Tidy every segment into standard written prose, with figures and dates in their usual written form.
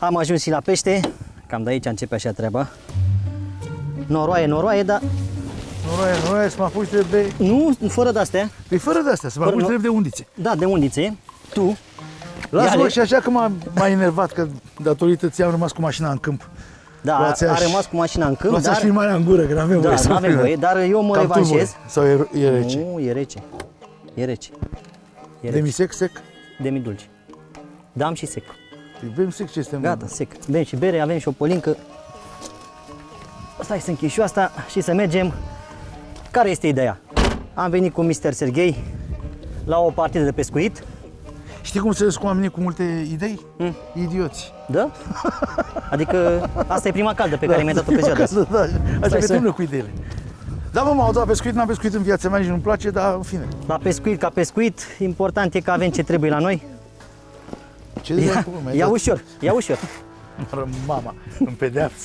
Am ajuns și la pește. Cam de aici începe așa treaba. Noroaie, noroaie, dar... Noroaie, să mă apuci de... Nu, fără de-astea. Păi fără de-astea, să mă apuci de undițe. Da, de undițe. Tu. Lasă-mă și așa că m-a enervat, că datorită ți-am rămas cu mașina în câmp. Da, a rămas cu mașina în câmp, dar... filmarea în gură, că n-avem voie. Da, n-avem voie, dar eu mă revanșez. Sau e rece? Nu, e rece. E rece. Demisec, sec? Demidulce. Dam și sec. Bem sec, ce este? Gata, sec. Bem și bere, avem și o polincă. Stai să închid și asta și să mergem. Care este ideea? Am venit cu Mr. Serghei la o partidă de pescuit. Știi cum se cum am venit cu multe idei? Idioți. Da? Adică asta e prima caldă pe care mi-ai dat-o pe ziua de azi. Da, așa că termină cu ideile. Da, mă, m-au dat pescuit, n-am pescuit în viața mea, nici nu-mi place, dar în fine. La pescuit ca pescuit, important e că avem ce trebuie la noi. Ce ia ușor, ia ușor. Mama, în pedeapsă.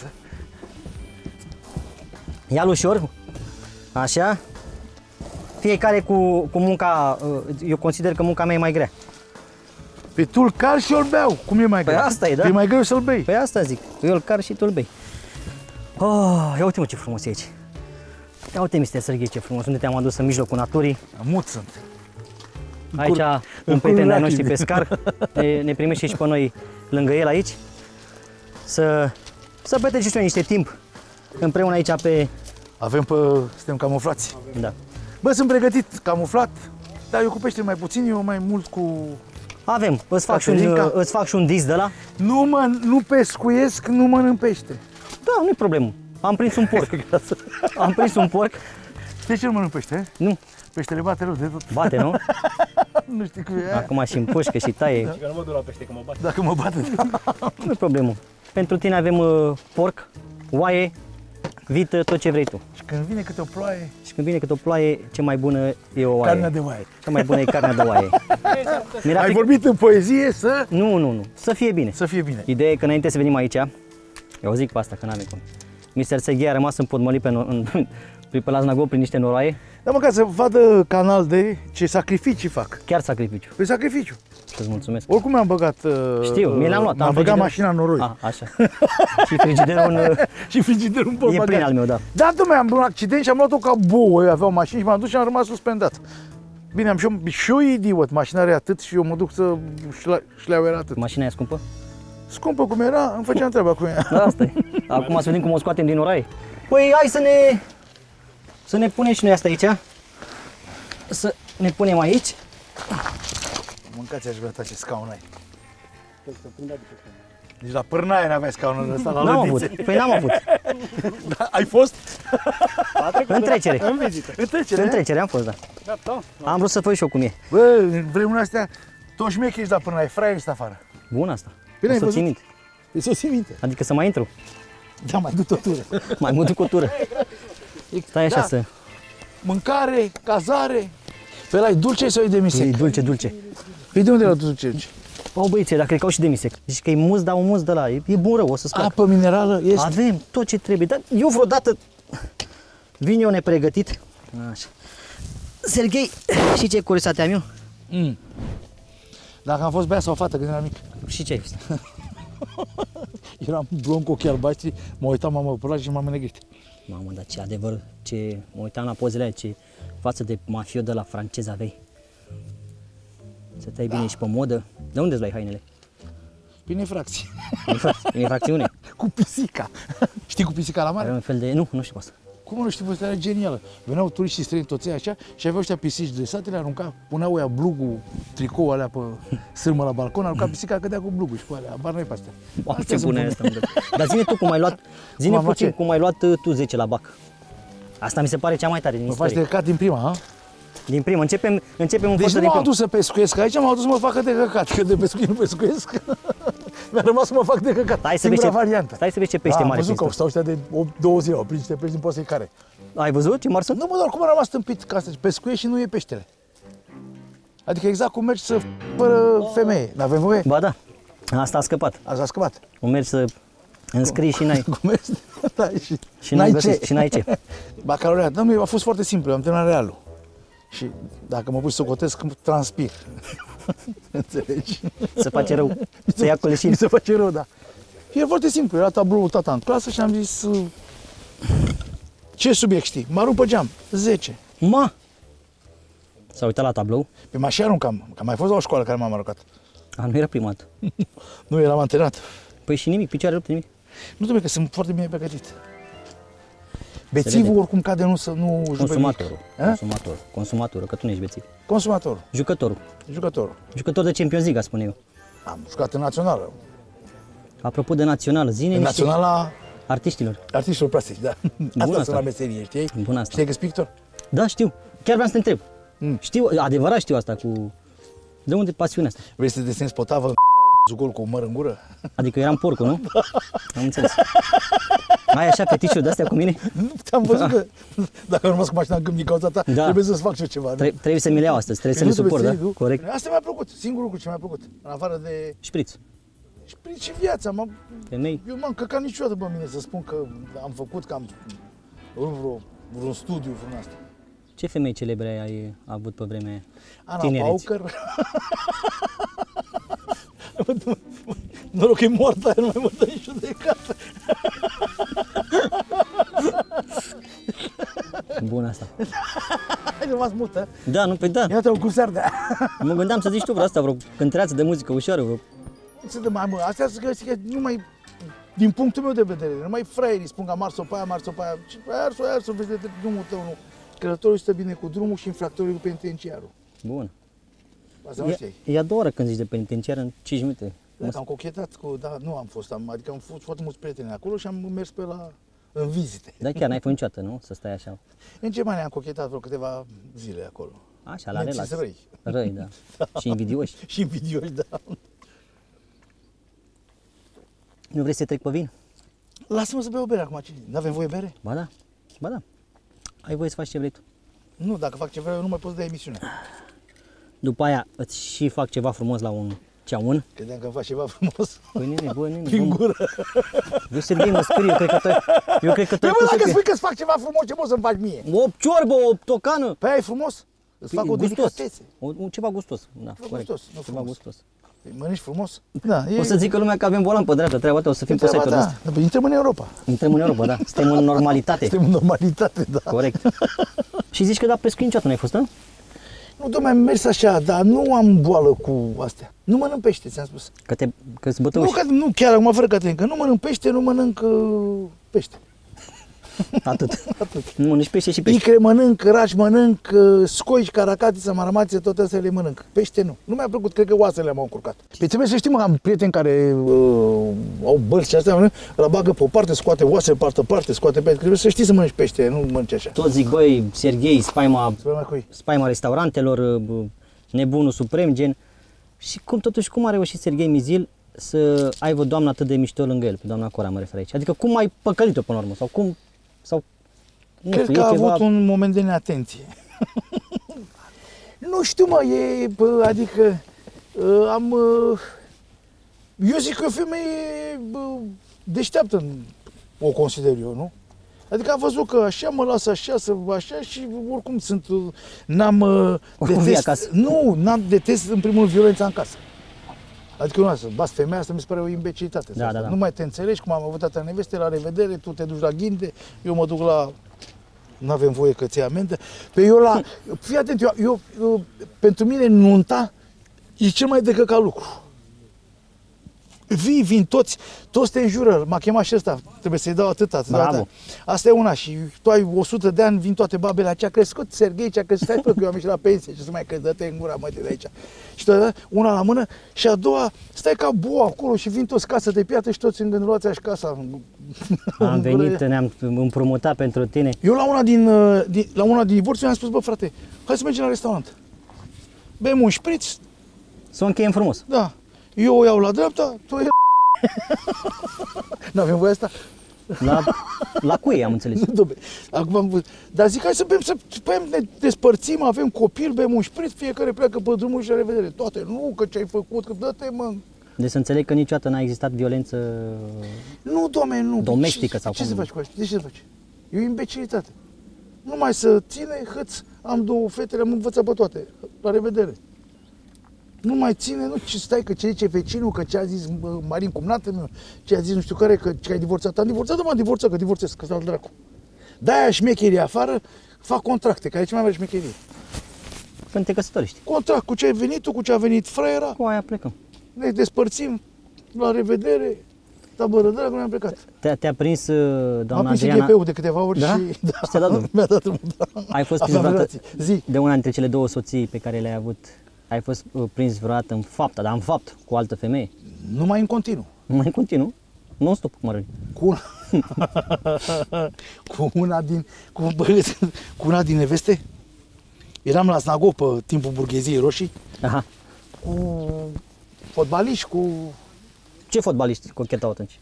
Ia-l ușor, așa. Fiecare cu munca, eu consider că munca mea e mai grea. Pe tu-l car și eu-l beau, cum e mai greu? Păi asta e, da? E mai greu să-l bei. Păi asta zic, eu îl car și tu îl bei. Oh, ia uite mă ce frumos e aici. Ia uite, Mr. Serghei, ce frumos, unde te-am adus în mijlocul naturii. Mut sunt. Aici un prieten de-ai noștri pescar, ne primește și pe noi lângă el aici. Să petrecem și noi niște timp împreună aici pe... Suntem camuflați. Da. Bă, sunt pregătit, camuflat, dar eu cu pește mai puțin, eu mai mult cu... Avem, îți fac și un dis de la. Nu pescuiesc, nu mănânc pește. Da, nu-i problemă. Am prins un porc. Am prins un porc. De ce nu mănânc pește? Nu. Peștele bate rău de tot. Bate, nu? Nu știu cum e. Acum și împușcă și taie. Da. Că nu mă duc la pește, că mă bate. Dacă mă bate. Nu-i problemă. Pentru tine avem porc, oaie, vită, tot ce vrei tu. Și când vine câte o ploaie... Și când vine câte o ploaie, cea mai bună e o oaie. Carnea de oaie. Cea mai bună e carnea de oaie. Ai vorbit în poezie să... Nu. Să fie bine. Să fie bine. Ideea e că înainte să venim aici, eu zic pe asta că n-avem cum. Mr. Serghei a rămas împotmolit pe la Znagov prin niște noroaie. Da, mă, ca să vadă canal de ce sacrificii fac. Chiar sacrificiu. Pe sacrificiu. Îți mulțumesc. Oricum mi-am băgat... Știu, mi l-am luat. Am băgat mașina în noroi. Așa. Și frigiderul și frigiderul în e plin al meu, da. Da, dom'le, am un accident și am luat-o ca bouă. Eu aveau mașini și m-am dus și am rămas suspendat. Bine, am și eu idiot. Mașina are atât și eu mă duc să șleau era atât. Mașina e scumpă? Scumpă cum era, îmi făceam treaba cu ea. Asta e. Acum să vedem cum o scoatem din noroaie. Păi hai să ne punem și noi asta aici. Să ne punem aici. Mâncați, aș vrea ce scaun ai. Deci la Pârnaie n-aveai scaunul ăsta, la N-am Lădițe. avut. Păi n-am avut. Da, ai fost? În trecere. În vizită. În trecere am fost, da. Gata. Am vrut să văd și eu cum e. Bă, în vremurile astea, toți șmecheri la Pârnaie, fraieri ăsta afară. Bun asta. Bine, ai o să țin văzut? minte. E să o ții minte. Adică să mai intru. Da, mai du-te o tură. Mai mă duc o tură. Stai așa Da. să... Mâncare, cazare. Pe ăla e dulce sau e de E misec? dulce, dulce. Păi de unde e la dulce? Au băieții, dar cred că au și demisec. Zici că e muz, dar un muz de la. E bun rău, o să-ți placă. Apă minerală este. Avem tot ce trebuie, dar eu vreodată vin eu nepregătit. Așa. Serghei, și ce curiozitate am eu? Dacă am fost băiat sau fată când eram mic. Și ce ai fost? Eram blond cu ochii albaștri, mă uitam, m-am pălat și m-am menegrit. Mamă, dar ce adevăr, ce... Mă uitam la pozele aia, ce față de mafio de la francez aveai. Să tai bine și pe modă. De unde îți luai hainele? Prin infracție. În infracțiune. Cu pisica. Știi cu pisica la mare? Avea un fel de... Nu știu asta. Cum nu știu, povestea era genială. Veneau turiștii străini toți așa și aveau ăștia pisici dresate, le arunca, puneau ea blugul, tricoul alea pe sârmă la balcon, arunca pisica, cădea cu blugul și cu alea, abar noi pe astea. Wow, ce bună e asta, mă. Dar zi-ne tu cum ai luat, zi-ne puțin cum ai luat tu 10 la BAC. Asta mi se pare cea mai tare din Mă faci istorie. de căcat din prima, ha? Din primă, începem în Deci fostă nu din m-am primă. dus să pescuiesc aici, m-am dus să mă facă de căcat, că de pescuit nu pescuiesc. Mi-a rămas să mă fac de căcat. Stai să vezi Stai să vezi ce pește am mare văzut că prins au stau ăștia de 2 zile, au prins niște pești din poate care. tu. Ai văzut ce mari sunt? Nu, mă, doar cum am rămas tâmpit ca să pescuiești și nu e peștele. Adică exact cum mergi să fără femeie. N-avem voie? Ba da, asta a scăpat. Asta a scăpat. O mergi să înscrii și n-ai. Cum mergi? Da, Și n-ai găsit, și n-ai ce. Bacalaureat. Da, a fost foarte simplu, am terminat realul. Și dacă mă pui să cotesc, transpir. Înțelegi? Să face rău, să ia coleșin. Mi se face rău, da. E foarte simplu, era tabloul tata în clasă și am zis ce subiect știi? Mă arunc pe geam, 10. Ma! S-a uitat la tablou? Pe m-aș aruncam, că am mai fost la o școală care m-am aruncat. A, nu era prima dată. Nu, eram antrenat. Păi și nimic, picioare rupte, nimic. Nu trebuie că sunt foarte bine pregătit. vede. Bețivul oricum cade nu jucă. Consumatorul, că tu nu ești bețiv. Consumatorul. Jucătorul. Jucător de Champions League, spune eu. Am jucat în națională. Apropo de națională, zine În niște naționala artiștilor plastici, da. Asta sunt la meserie, știi? Bună asta. Știi că-s pictor? Da, știu. Chiar vreau să te întreb. Știu, adevărat știu asta cu... De unde pasiunea asta? Vrei să desenezi potavă zugol cu măr în gură? Adică eram porcul, nu? Am înțeles. Ai așa fetișuri de-astea cu mine? Nu, te-am văzut că dacă am rămas cu mașina în câmp din cauza ta, trebuie să-ți fac și eu ceva. Trebuie să mi le iau astăzi, trebuie să le suport, da? Corect. Asta mi-a plăcut, singurul lucru ce mi-a plăcut. În afară de... Șpriț. Șpriț și viața. Femei. Eu m-am căcat niciodată pe mine să spun că am făcut, că am vreun studiu vreun asta. Ce femei celebre ai avut pe vremea Ana tinereții? Pauker. Noroc că e moartă, nu mai mă dă nici judecată. Bun asta. Ai rămas mută? Da, nu, păi da. Iată-o cu sardea. Mă gândeam să zici tu vreo asta, vreo cântăreață de muzică ușoară, vreo... Ce de mai mă, astea sunt că numai, din punctul meu de vedere, numai fraierii spun că am ars-o pe aia, am ars-o pe aia. Ars-o, vezi de drumul tău, nu. Călătorul stă bine cu drumul și infractorul cu penitenciarul. Bun. Asta nu știi. E a doua oră când zici de penitenciar în 5 minute. Am cochetat cu, da, nu am fost, adică am fost foarte mulți prieteni acolo și am mers în vizite. Dar chiar n-ai fost niciodată, nu? Să stai așa. În Germania am cochetat vreo câteva zile acolo. Așa, la relax. Răi. Răi, da. Și invidioși. Și invidioși, da. Nu vrei să trec pe vin? Lasă-mă să beau o bere acum. Nu avem voie bere? Ba da. Ba da. Ai voie să faci ce vrei tu. Nu, dacă fac ce vreau, eu nu mai pot să dai emisiunea. După aia îți și fac ceva frumos la un ceaun. Credeam că îmi faci ceva frumos. Păi nene, bă, nene. Prin gură. Eu, Serghei, mă sperii, eu cred că Păi mă, dacă spui că-ți fac ceva frumos, ce poți să-mi faci mie? O ciorbă, o tocană. Păi aia e frumos? Îți fac o delicatețe. Ceva gustos, da, corect. Gustos, nu ceva frumos. gustos. Păi mănânci frumos? Da. O să zică lumea că avem volan pe dreapta, treaba ta, o să fim pe site-ul ăsta. Da, intrăm în Europa. Intrăm în Europa, da. Suntem în normalitate. Suntem în normalitate, da. Corect. Și zici că da, pescuit niciodată n-ai fost, da? Nu, dom'le, am mers așa, dar nu am boală cu astea. Nu mănânc pește, ți-am spus. Că-ți bătăuși. Nu, chiar acum fără Caterin, că nu mănânc pește, nu mănânc pește. Atât. Nu mănânci pește și pește. Icre mănânc, raci mănânc, scoici, caracatiță, maramație, toate astea le mănânc. Pește nu. Nu mi-a plăcut, cred că oasele m-au încurcat. Păi trebuie să știi, mă, am prieteni care au bărți și astea, la bagă pe o parte, scoate oase pe altă parte, scoate pește. Trebuie să știi să mănânci pește, nu mănânci așa. Toți zic, băi, Serghei, Spaima restaurantelor, nebunul suprem, gen. Și cum a reușit Serghei Mizil să aibă doamna atât de mișto lângă el, pe doamna Cora mă refer aici? Adică cum ai păcălit-o până la urmă? Sau cum... Sau, nu cred știu, că a ceva... avut un moment de neatenție. Nu știu, mă, adică am... eu zic că o femeie deșteaptă, o consider eu, nu? Adică a văzut că așa mă lasă așa, așa și oricum sunt... N-am detest în primul rând violența în casă. Adică nu să bați femeia asta mi se pare o imbecilitate. Da. Nu mai te înțelegi, cum am avut tata neveste, la revedere, tu te duci la ghinde, eu mă duc la... Nu avem voie că ți amendă. Fii atent, eu, pentru mine nunta e cel mai de căcat lucru. Vin toți te înjură, m-a chemat și ăsta, trebuie să-i dau atâta. Bravo. Asta e una și tu ai 100 de ani, vin toate babele, ce a crescut Serghei, ce a crescut, stai că eu am ieșit la pensie, ce să mai crezi, dă-te în gura, mă, de aici. Și una la mână și a doua, stai ca boa acolo și vin toți casă de piatră și toți îngânduroați așa casa. Am venit, ne-am împrumutat pentru tine. Eu la una din divorțuri am spus, bă frate, hai să mergem la restaurant. Bem un șpriț. Să o încheiem frumos. Da. Eu o iau la dreapta, tu e n-avem voie asta? La cui am înțeles? Acum, dar zic, hai să bem, ne despărțim, avem copil, bem un șpriț, fiecare pleacă pe drumul și la revedere. Toate, nu, că ce ai făcut, că dă-te, mă. Deci să înțeleg că niciodată n-a existat violență... Nu, dom'le, nu. Domestică sau cum? Ce să faci cu asta? De ce să faci? E o imbecilitate. Numai să ține, hăț, am două fetele, am învățat pe toate. La revedere. Nu mai ține, nu, ce stai, că ce zice vecinul, că ce a zis Marin cumnată meu, ce a zis nu știu care, că ai divorțat. Am divorțat, m-am divorțat, că divorțez, că stau dracu. De-aia șmecherie afară, fac contracte, care e cea mai mare șmecherie. Când te căsătorești. Contract cu ce ai venit tu, cu ce a venit fraiera, Cu aia plecăm. ne despărțim, la revedere, tabără dragă, ne-am plecat. Te-a prins M-a doamna prins Adriana? IGP-ul de câteva ori Da? și Și ți-a dat drumul? mi-a dat drumul, da. Ai fost prins Aveam vreodată relații. Zi. de una dintre cele două soții pe care le-ai avut? Ai fost prins vreodată în faptă, dar în fapt, cu o altă femeie? Numai în continuu. Mai continuu? Non-stop, cum ar veni. Cu una, cu una din neveste. Eram la Snagov pe timpul burgheziei roșii, Aha. cu fotbaliști, cu... Ce fotbaliști cochetau atunci?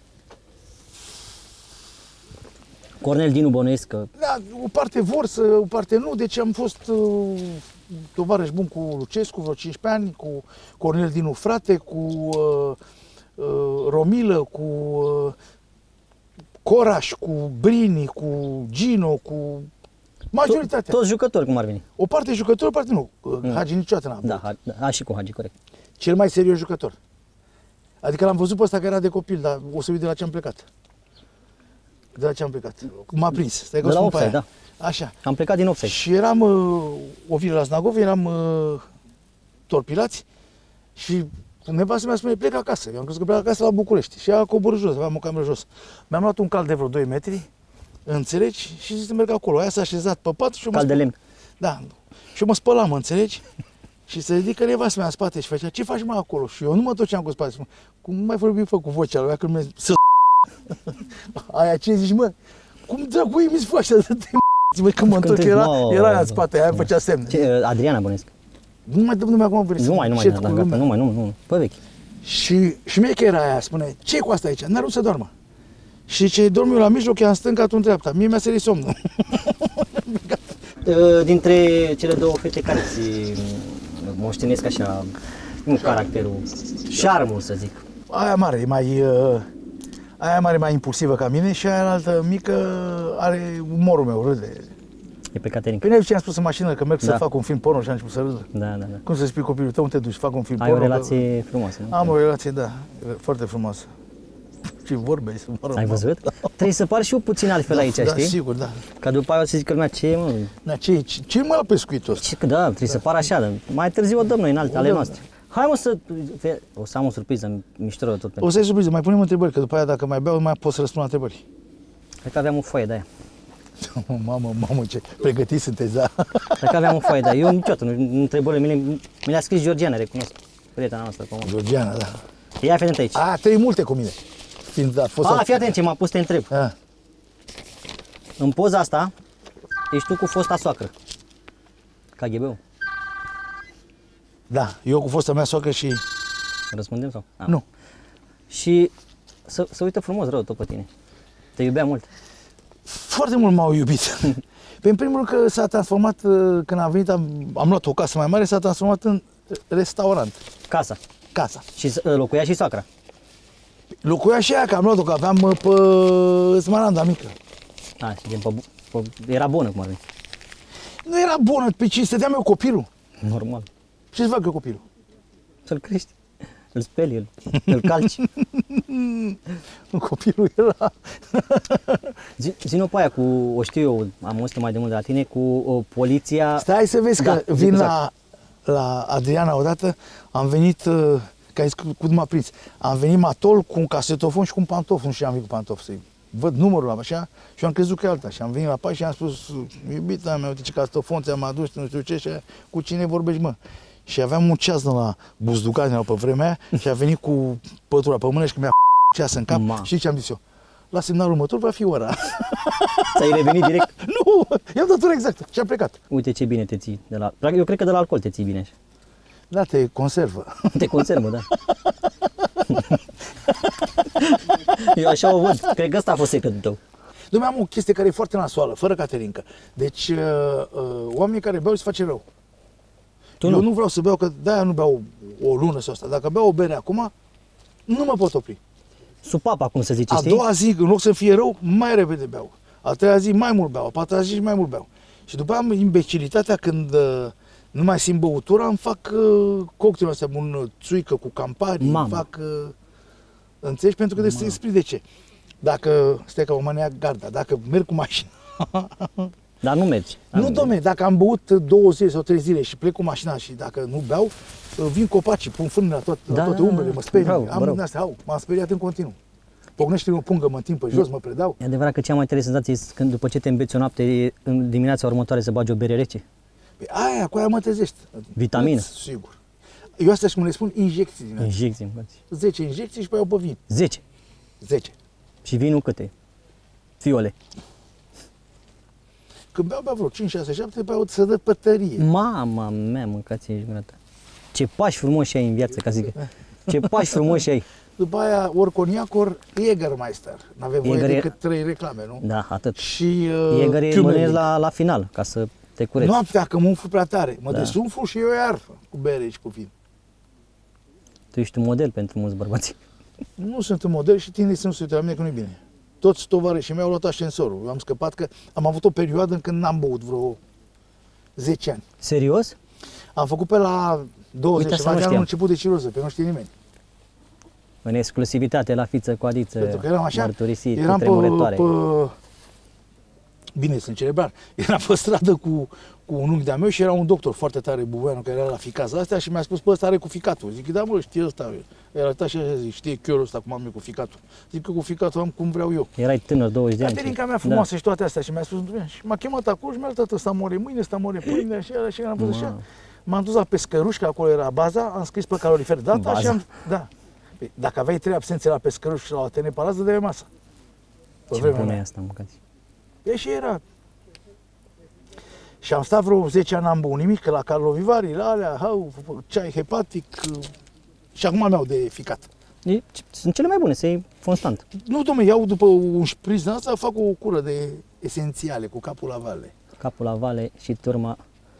Cornel Dinu Bănuiesc că... Da, o parte vor să, o parte nu, deci am fost tovarăș bun cu Lucescu, vreo 15 ani, cu Cornel Dinu frate, cu Romilă, cu Coraș, cu Brini, cu Gino, cu majoritatea. Toți jucători, cum ar veni. O parte jucător, o parte nu. Hagi niciodată n-a avut. Da, și cu Hagi, corect. Cel mai serios jucător. Adică l-am văzut pe ăsta care era de copil, dar o să uit de la ce am plecat. De la ce am plecat. M-a prins. Stai că De la spun pe offside, aia. da. Așa. Am plecat din offside. Și eram o vină la Snagov, eram torpilați și nevastă mea spune, plec acasă. Eu am crezut că plec acasă la București. Și ea coborâ jos, aveam o cameră jos. Mi-am luat un cal de vreo 2 metri, înțelegi? Și zis să merg acolo. Aia s-a așezat pe pat și eu Cal de lemn. Da. Și eu mă spălam, înțelegi? Și se ridică nevastă mea în spate și făcea, ce faci mai acolo? Și eu nu mă tot ce am cu spate. Spun, cum mai vorbi fă cu vocea lui, când mi să aia ce zici, mă? Cum dracu mi-ți faci așa de mă, când mă întorc, era aia în spate, aia făcea semne. Ce, Adriana Bănuiesc. Nu mai dăm nume acum, vrei Nu mai, da, gata, nu, pe vechi. Și șmechera aia spune, ce cu asta aici? N-are unde să doarmă. Și ce dorm eu la mijloc, ea în stânga, tu în dreapta. Mie mi-a sărit somnul. Dintre cele două fete care ți moștenesc așa, nu caracterul, șarmul să zic. Aia mare e mai... Aia mare e mai impulsivă ca mine și aia altă mică are umorul meu, râde. E pe Caterin. Păi ne-ai ce am spus în mașină, că merg să Da. fac un film porno și am început să râdă. Da. Cum să spui copilul tău, unde te duci, fac un film Ai porno? o relație frumoasă, nu? Am o relație, da, foarte frumoasă. Ce vorbe, să mă rog. Ai văzut? Trebuie să par și eu puțin altfel aici, da, știi? sigur, da. Ca după aia o să zic că lumea, ce mă? Da, ce mai la pescuitul ăsta? Ce, că da, trebuie să pară așa, dar mai târziu o dăm noi în alte ale dăm, noastre. Hai mă o să am o surpriză mișto tot pentru. O să ai surpriză, mai punem întrebări, că după aia dacă mai beau, mai pot să răspund la întrebări. Cred că aveam o foaie de aia. Mamă, ce pregătiți sunteți, da? Cred că aveam o foaie de aia. Eu niciodată, întrebările mele, mi le-a scris Georgiana, recunosc. Prietena noastră comună. Georgiana, da. Ia fi atent aici. Trei multe cu mine. Fiind, da, fost Fii atent ce m-a pus să te întreb. În poza asta, ești tu cu fosta soacră. KGB-ul. Da, eu cu fosta mea soacră și... Răspundem sau? Nu. Și să uită frumos rău tot pe tine. Te iubea mult. Foarte mult m-au iubit. Pe în primul rând că s-a transformat, când am venit, am luat o casă mai mare, s-a transformat în restaurant. Casa. Și locuia și soacra. Locuia și aia, că am luat-o, că aveam pe Smaranda mică. Și era bună, cum ar veni. Nu era bună, pe ce stăteam eu copilul. Normal. Ce-ți fac eu copilul? Să-l crești. Îl speli, îl calci. Copilul era... Zi-o pe aia cu, o știu eu, am auzit mai de mult de la tine, cu poliția... Stai să vezi că vin la Adriana odată, am venit, că ai zis cum m-a prins, am venit matol cu un casetofon și cu un pantof, nu știu, am venit cu pantof să-i văd numărul așa și eu am crezut că e alta și am venit la pași și am spus, iubita mea, uite ce casetofon ți-am adus, nu știu ce, și cu cine vorbești, mă? Și aveam un ceas de la Buzducani pe vremea aia și a venit cu pătura pe mână și că mi-a ceas în cap. Și ce am zis eu? La semnalul următor va fi ora. Ți-ai revenit direct? Nu, i-am dat ora exactă și am plecat. Uite ce bine te ții de la... Eu cred că de la alcool te ții bine așa. Da, te conservă. Te conservă, da. Eu așa o văd. Cred că ăsta a fost secretul tău. Dom'le, am o chestie care e foarte nasoală, fără Caterinca. Deci, oamenii care beau se face rău. Eu nu vreau să beau, că de-aia nu beau o lună sau asta. Dacă beau o bere acum, nu mă pot opri. Supapa, cum se zice, A doua zi, în loc să fie rău, mai repede beau. A treia zi mai mult beau, a patra zi și mai mult beau. Și după aia am imbecilitatea când nu mai simt băutura, îmi fac cocktailul ăsta bun, țuică cu Campari, îmi fac... înțelegi? Pentru că trebuie să explic de ce. Dacă, stai că mă ia garda, dacă merg cu mașina... Dar nu mergi. Nu, dom'le, dacă am băut 2 zile sau 3 zile și plec cu mașina și dacă nu beau, vin copacii, pun fân la toate umbrele, mă sperii. Am din astea, m-am speriat în continuu. Pocnește-mi o pungă, mă întind pe jos, mă predau. E adevărat că cea mai tare senzație este când după ce te îmbeți o noapte, în dimineața următoare să bagi o bere rece? Păi aia, cu aia mă trezești. Vitamină? Sigur. Eu astea și cum le spun, injecții din astea. Injecții, 10 injecții și pe aia o pe vin. 10? 10. Și vinul câte? Fiole? Când beau vreo 5, 6, 7, pe aia să dă pătărie. Mama mea, mâncați ești gata. Ce pași frumoși ai în viață, ca zic. Ce pași frumoși ai. După aia, ori coniac, ori Jägermeister. N-avem voie decât 3 reclame, nu? Da, atât. Și Jäger mănânci la final, ca să te cureți. Noaptea, că mă umflu prea tare. Mă desumflu și eu iar cu bere și cu vin. Tu ești un model pentru mulți bărbați. Nu sunt un model și tinerii să nu se uite la mine că nu-i bine. Toți tovarășii mei au luat ascensorul. Eu am scăpat că am avut o perioadă în când n-am băut vreo 10 ani. Serios? Am făcut pe la 20 ceva de ani un început de ciroză, pe nu știe nimeni. În exclusivitate la fiță cu adiță, pentru că eram așa, mărturisit, eram cutremurătoare. Bine, sunt cerebral. Eram pe stradă cu un unchi de-a meu și era un doctor foarte tare, bubeanu, care era la ficața astea și mi-a spus, bă, ăsta are cu ficatul. Zic, da, mă, știe ăsta. Era arătat și așa, zic, știe chiorul ăsta cum am eu cu ficatul. Zic că cu ficatul am cum vreau eu. Erai tânăr, 20 de ani. Caterinca mea frumoasă și toate astea și mi-a spus, și m-a chemat acolo și mi-a arătat, ăsta mori mâine, ăsta mori pâine, și am văzut așa. M-am dus la pescăruș, că acolo era baza, am scris pe calorifer data și am... Da. Dacă aveai 3 absențe la pescăruș și la Atene Palaz, dădeai masă. Ce bună e asta, mâncați. E și era. Și am stat vreo 10 ani, n-am băut nimic, că la Carlo Vivari, la alea, ceai hepatic, și acum mi-au de ficat. Sunt cele mai bune, să iei constant. Nu, dom'le, iau după un șpriț din asta, fac o cură de esențiale, cu capul la vale. Capul la vale și turma.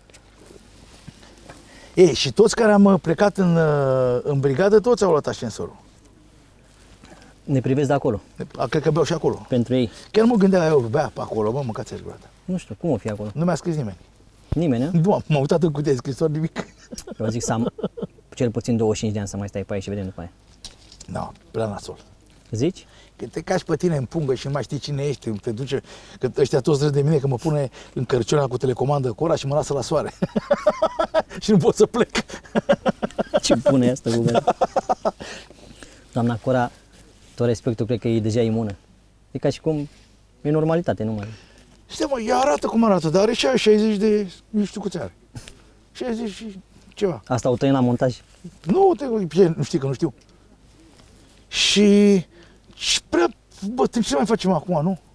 Ei, și toți care am plecat în brigadă, toți au luat ascensorul. Ne privesc de acolo. Cred că beau și acolo. Pentru ei. Chiar mă gândeam eu, bea pe acolo, mă, mâncați-și gurata. Nu știu, cum o fi acolo? Nu mi-a scris nimeni. Nimeni, nu? Nu, m-am uitat în cutie de scrisori, nimic. Eu zic să am cel puțin 25 de ani să mai stai pe aici și vedem după aia. Nu, prea nasol. Zici? Când te cași pe tine în pungă și nu mai știi cine ești, te duce, că ăștia toți râd de mine că mă pune în cărciuna cu telecomandă Cora și mă lasă la soare. Și nu pot să plec. Ce bună e asta, Google. Doamna Cora, tot respectul, cred că e deja imună. E ca și cum e normalitate, nu mai. Stai, mă, ea arată cum arată, dar are și aia 60 de, nu știu câți are. 60 și ceva. Asta o tăiem la montaj? Nu, nu știi că nu știu. Și prea, bă, ce mai facem acum, nu?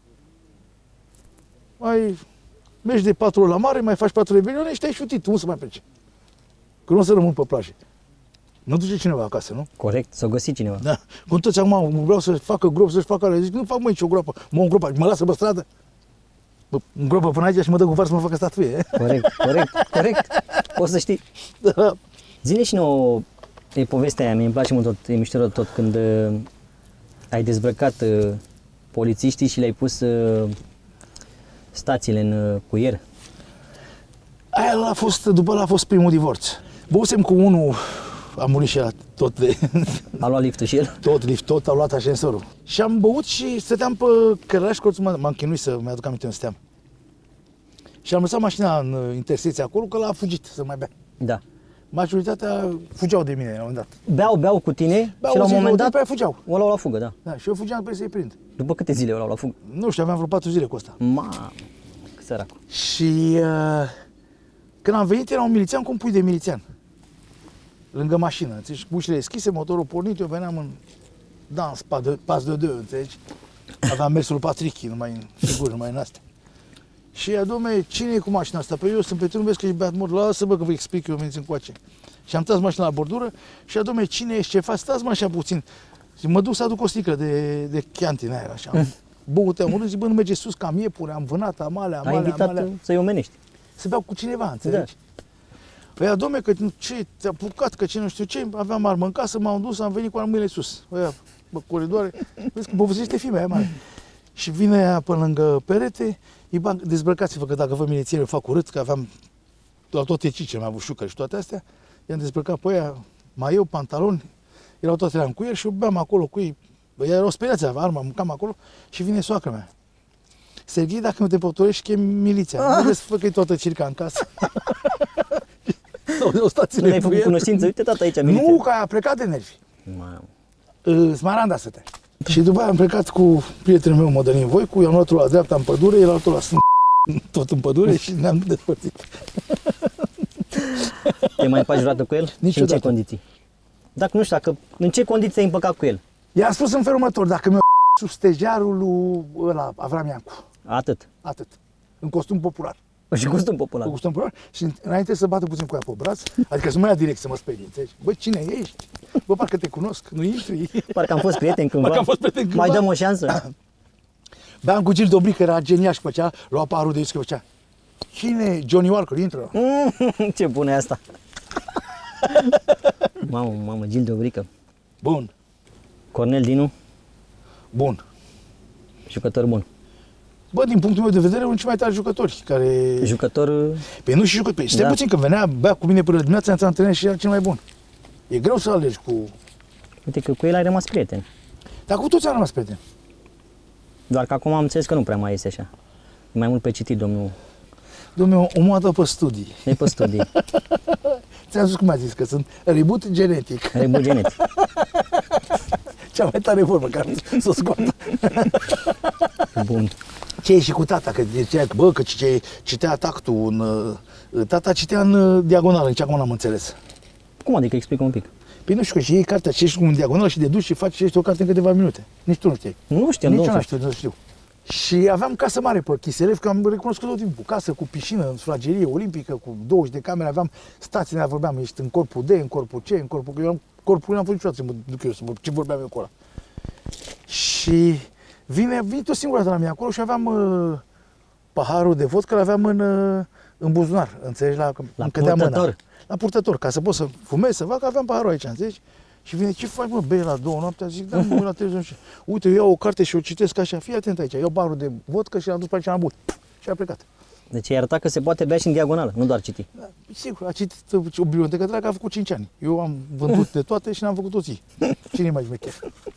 Mai mergi de 4 ori la mare, mai faci 4 rebelione și te-ai șutit, unde să mai pleci? Că nu o să rămân pe plajă. Nu duce cineva acasă, nu? Corect, s-o găsi cineva. Da. Cum toți acum vreau să facă grob, să-și facă alea. Zic, nu fac nicio groapă. Mă îngropă, mă lasă pe stradă. Mă îngropă până aici și mă dă cu var să mă facă statuie. Corect. Poți să știi. Da. Zine și nouă, e povestea aia, mi-e place mult tot, e mișto tot când ai dezbrăcat polițiștii și le-ai pus stațiile în cuier. Aia a fost, după ăla a fost primul divorț. Băusem cu unul, a murit și ăla tot de... A luat liftul și el? Tot a luat ascensorul. Și am băut și stăteam pe cărăraș, m-am chinuit să-mi aduc aminte unde stăteam. Și am lăsat mașina în intersecție acolo, că l-a fugit să mai bea. Da. Majoritatea fugeau de mine la un moment dat. Beau cu tine beau și la un moment dat fugeau. o luau la fugă, da. Da, și eu fugeam pe să-i prind. După câte zile o luau la fugă? Nu știu, aveam vreo 4 zile cu asta. Mamă, cât săracul. Și când am venit, era un milițian cu un pui de milițian. Lângă mașină, înțelegi? Ușile deschise, motorul pornit, eu veneam în dans, pas de deux, înțelegi? Aveam mersul lui Patrick, numai în figuri, numai în astea. Și ea, dom'le, cine e cu mașina asta? Păi eu sunt pe tânul, vezi că ești beat mort, lasă-mă că vă explic, eu veniți încoace. Și am tras mașina la bordură și ea, dom'le, cine ești, ce faci? Stați mă așa puțin. Și mă duc să aduc o sticlă de Chianti, aia, așa. Băut, am urât, zic, bă, nu merge sus, că am iepure, am vânat, am alea. Ai invitat să-i omenești. Să beau cu cineva, înțelegi? Da. Păi, dom'le, că ce, ți-a apucat, că ce nu știu ce, aveam armă în casă, m-am dus, am venit cu armele sus. Aia, bă, coridoare, vezi că băvăzește fimea aia mare. Și vine aia pe lângă perete, dezbrăcați-vă că dacă vă milițieni eu fac urât, că aveam la toate cicele, mai avut șucă și toate astea, i-am dezbrăcat pe aia, maieu, pantaloni, erau toate alea în cuier și eu beam acolo cu ei. Erau speriați, avea arma, mâncam acolo și vine soacra mea. Serghei, dacă nu te potorești, chem miliția. Nu vezi să făcă toată circa în casă. O stație Nu ai făcut cunoștință? Uite, tata, aici, miliția. Nu, că a plecat de nervi. Mamă. Smaranda stătea. Și după aia am plecat cu prietenul meu, Mădălin Voicu, i-am luat la dreapta în pădure, el altul la tot în pădure și ne-am despărțit. Te mai faci vreodată cu el? Niciodată. Și în ce condiții? Dacă nu știu, în ce condiții ai împăcat cu el? I-am spus în felul următor, dacă mi-o sub stejarul lui ăla, Avram Iancu. Atât. Atât. În costum popular. Și costum popular. În costum popular și înainte să bată puțin cu ea pe braț, adică să mă ia direct să mă sperie, înțelegi? Bă, cine ești? Bă, parcă te cunosc, nu intri. Parcă am fost prieteni cândva. Parcă am fost prieteni cândva. Mai dăm o șansă? Beam cu Gil Dobrik, era genial și făcea, lua parul de disc, făcea. Cine? Johnny Walker, intră. Ce bună e asta. Mamă, Gil Dobrică. Bun. Cornel Dinu, Bun. jucător bun. Bă, din punctul meu de vedere, unul cei mai tari jucători care... Jucător... Păi nu și jucători. Stai Da. puțin, că venea, bea cu mine până dimineața, ne-am antrenat și era cel mai bun. E greu să alegi cu... Uite că cu el ai rămas prieten. Dar cu toți am rămas prieteni. Doar că acum am înțeles că nu prea mai este așa. Mai mult pe citit, domnul. Dom'le, omul a dat pe studii. E pe studii. Ți-am spus cum a zis, că sunt reboot genetic. Reboot genetic. Cea mai tare vorbă care să o scoată. Bun. Ce e și cu tata, că zicea, bă, că citea tactul în... Tata citea în diagonală, nici acum n-am înțeles. Cum adică? Explică un pic. Păi nu știu, că și iei cartea, citești în diagonală și de duci și faci și ești o carte în câteva minute. Nici tu nu știi. Nu știam, Nici eu domnul. nu știu, nu știu. Și aveam casă mare pe Chiselev, că am recunoscut tot timpul. Casă cu piscină, în sufragerie olimpică, cu 20 de camere, aveam stații, ne vorbeam, ești în corpul D, în corpul C, în corpul... Eu am corpul n-am fost niciodată să mă duc eu să ce vorbeam eu acolo. Și vine o singură dată la mine acolo și aveam paharul de vodcă, l-aveam în buzunar, înțelegi, La îmi cădea mâna. purtător. La purtător, ca să pot să fumez, să fac, că aveam paharul aici, înțelegi? Și vine, ce faci, mă, bei la 2 noaptea? Zic, da, mă, la televizor și uite, eu iau o carte și o citesc așa, fii atent aici, iau paharul de vodcă și l-am dus pe aici, am băut. Și a plecat. Deci ai arătat că se poate bea și în diagonală, nu doar citi. Da, sigur, a citit o bibliotecă dragă, a făcut 5 ani. Eu am vândut de toate și n-am făcut toți. Cine mai șmecher?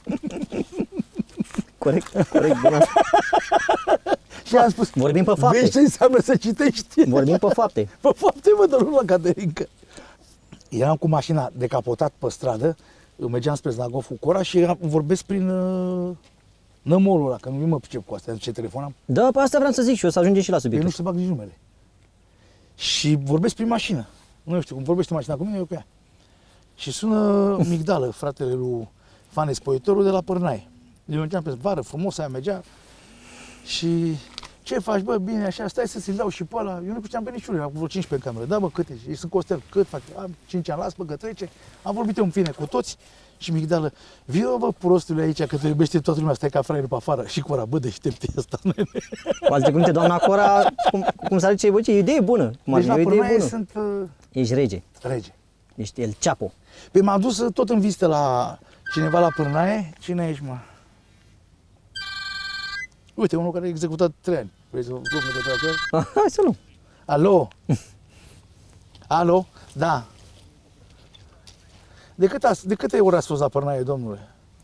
Corect, bine. Și am spus, Vorbim pe fapte. vezi ce înseamnă să citești? Vorbim pe fapte. Pe fapte, mă, dar nu la Caterinca. Eram cu mașina decapotat pe stradă, mergeam spre Znagov cu Cora și vorbesc prin nămolul ăla, că nu mă pricep cu asta, ce telefon am. Da, pe asta vreau să zic și eu, să ajungem și la Eu subiectul. nu știu să bag nici numele. Și vorbesc prin mașină. Nu știu, cum vorbește mașina cu mine, eu cu ea. Și sună Migdală, fratele lui Fanes Poetorul de la Părnaie. Eu mergeam pe vară, frumos, aia mergea. Și ce faci, bă, bine, așa, stai să ți-l dau și pe ăla. Eu nu știam pe niciunul, am vreo 15 în cameră. Da, bă, câte? Ei sunt Costel, cât fac? Am 5 ani, las, bă, că trece. Am vorbit eu în fine cu toți. Și Migdală, vino, bă, prostule aici, că te iubește toată lumea, stai ca fraierul pe afară. Și Cora, bă, deștept e ăsta, nene. Cu alte cuvinte, doamna Cora, cum s-ar zice, bă, ce idee bună. Deci la E o idee Părnaie bună. sunt Ești rege. rege. Ești El Chapo. Păi m-am dus tot în vizită la cineva la Părnaie. Cine ești, mă? Uite, unul care a executat 3 ani. Vrei să luăm legătura cu el? Hai să nu. Alo? Alo? Da. De câte ori ați fost la Părnaie, domnule?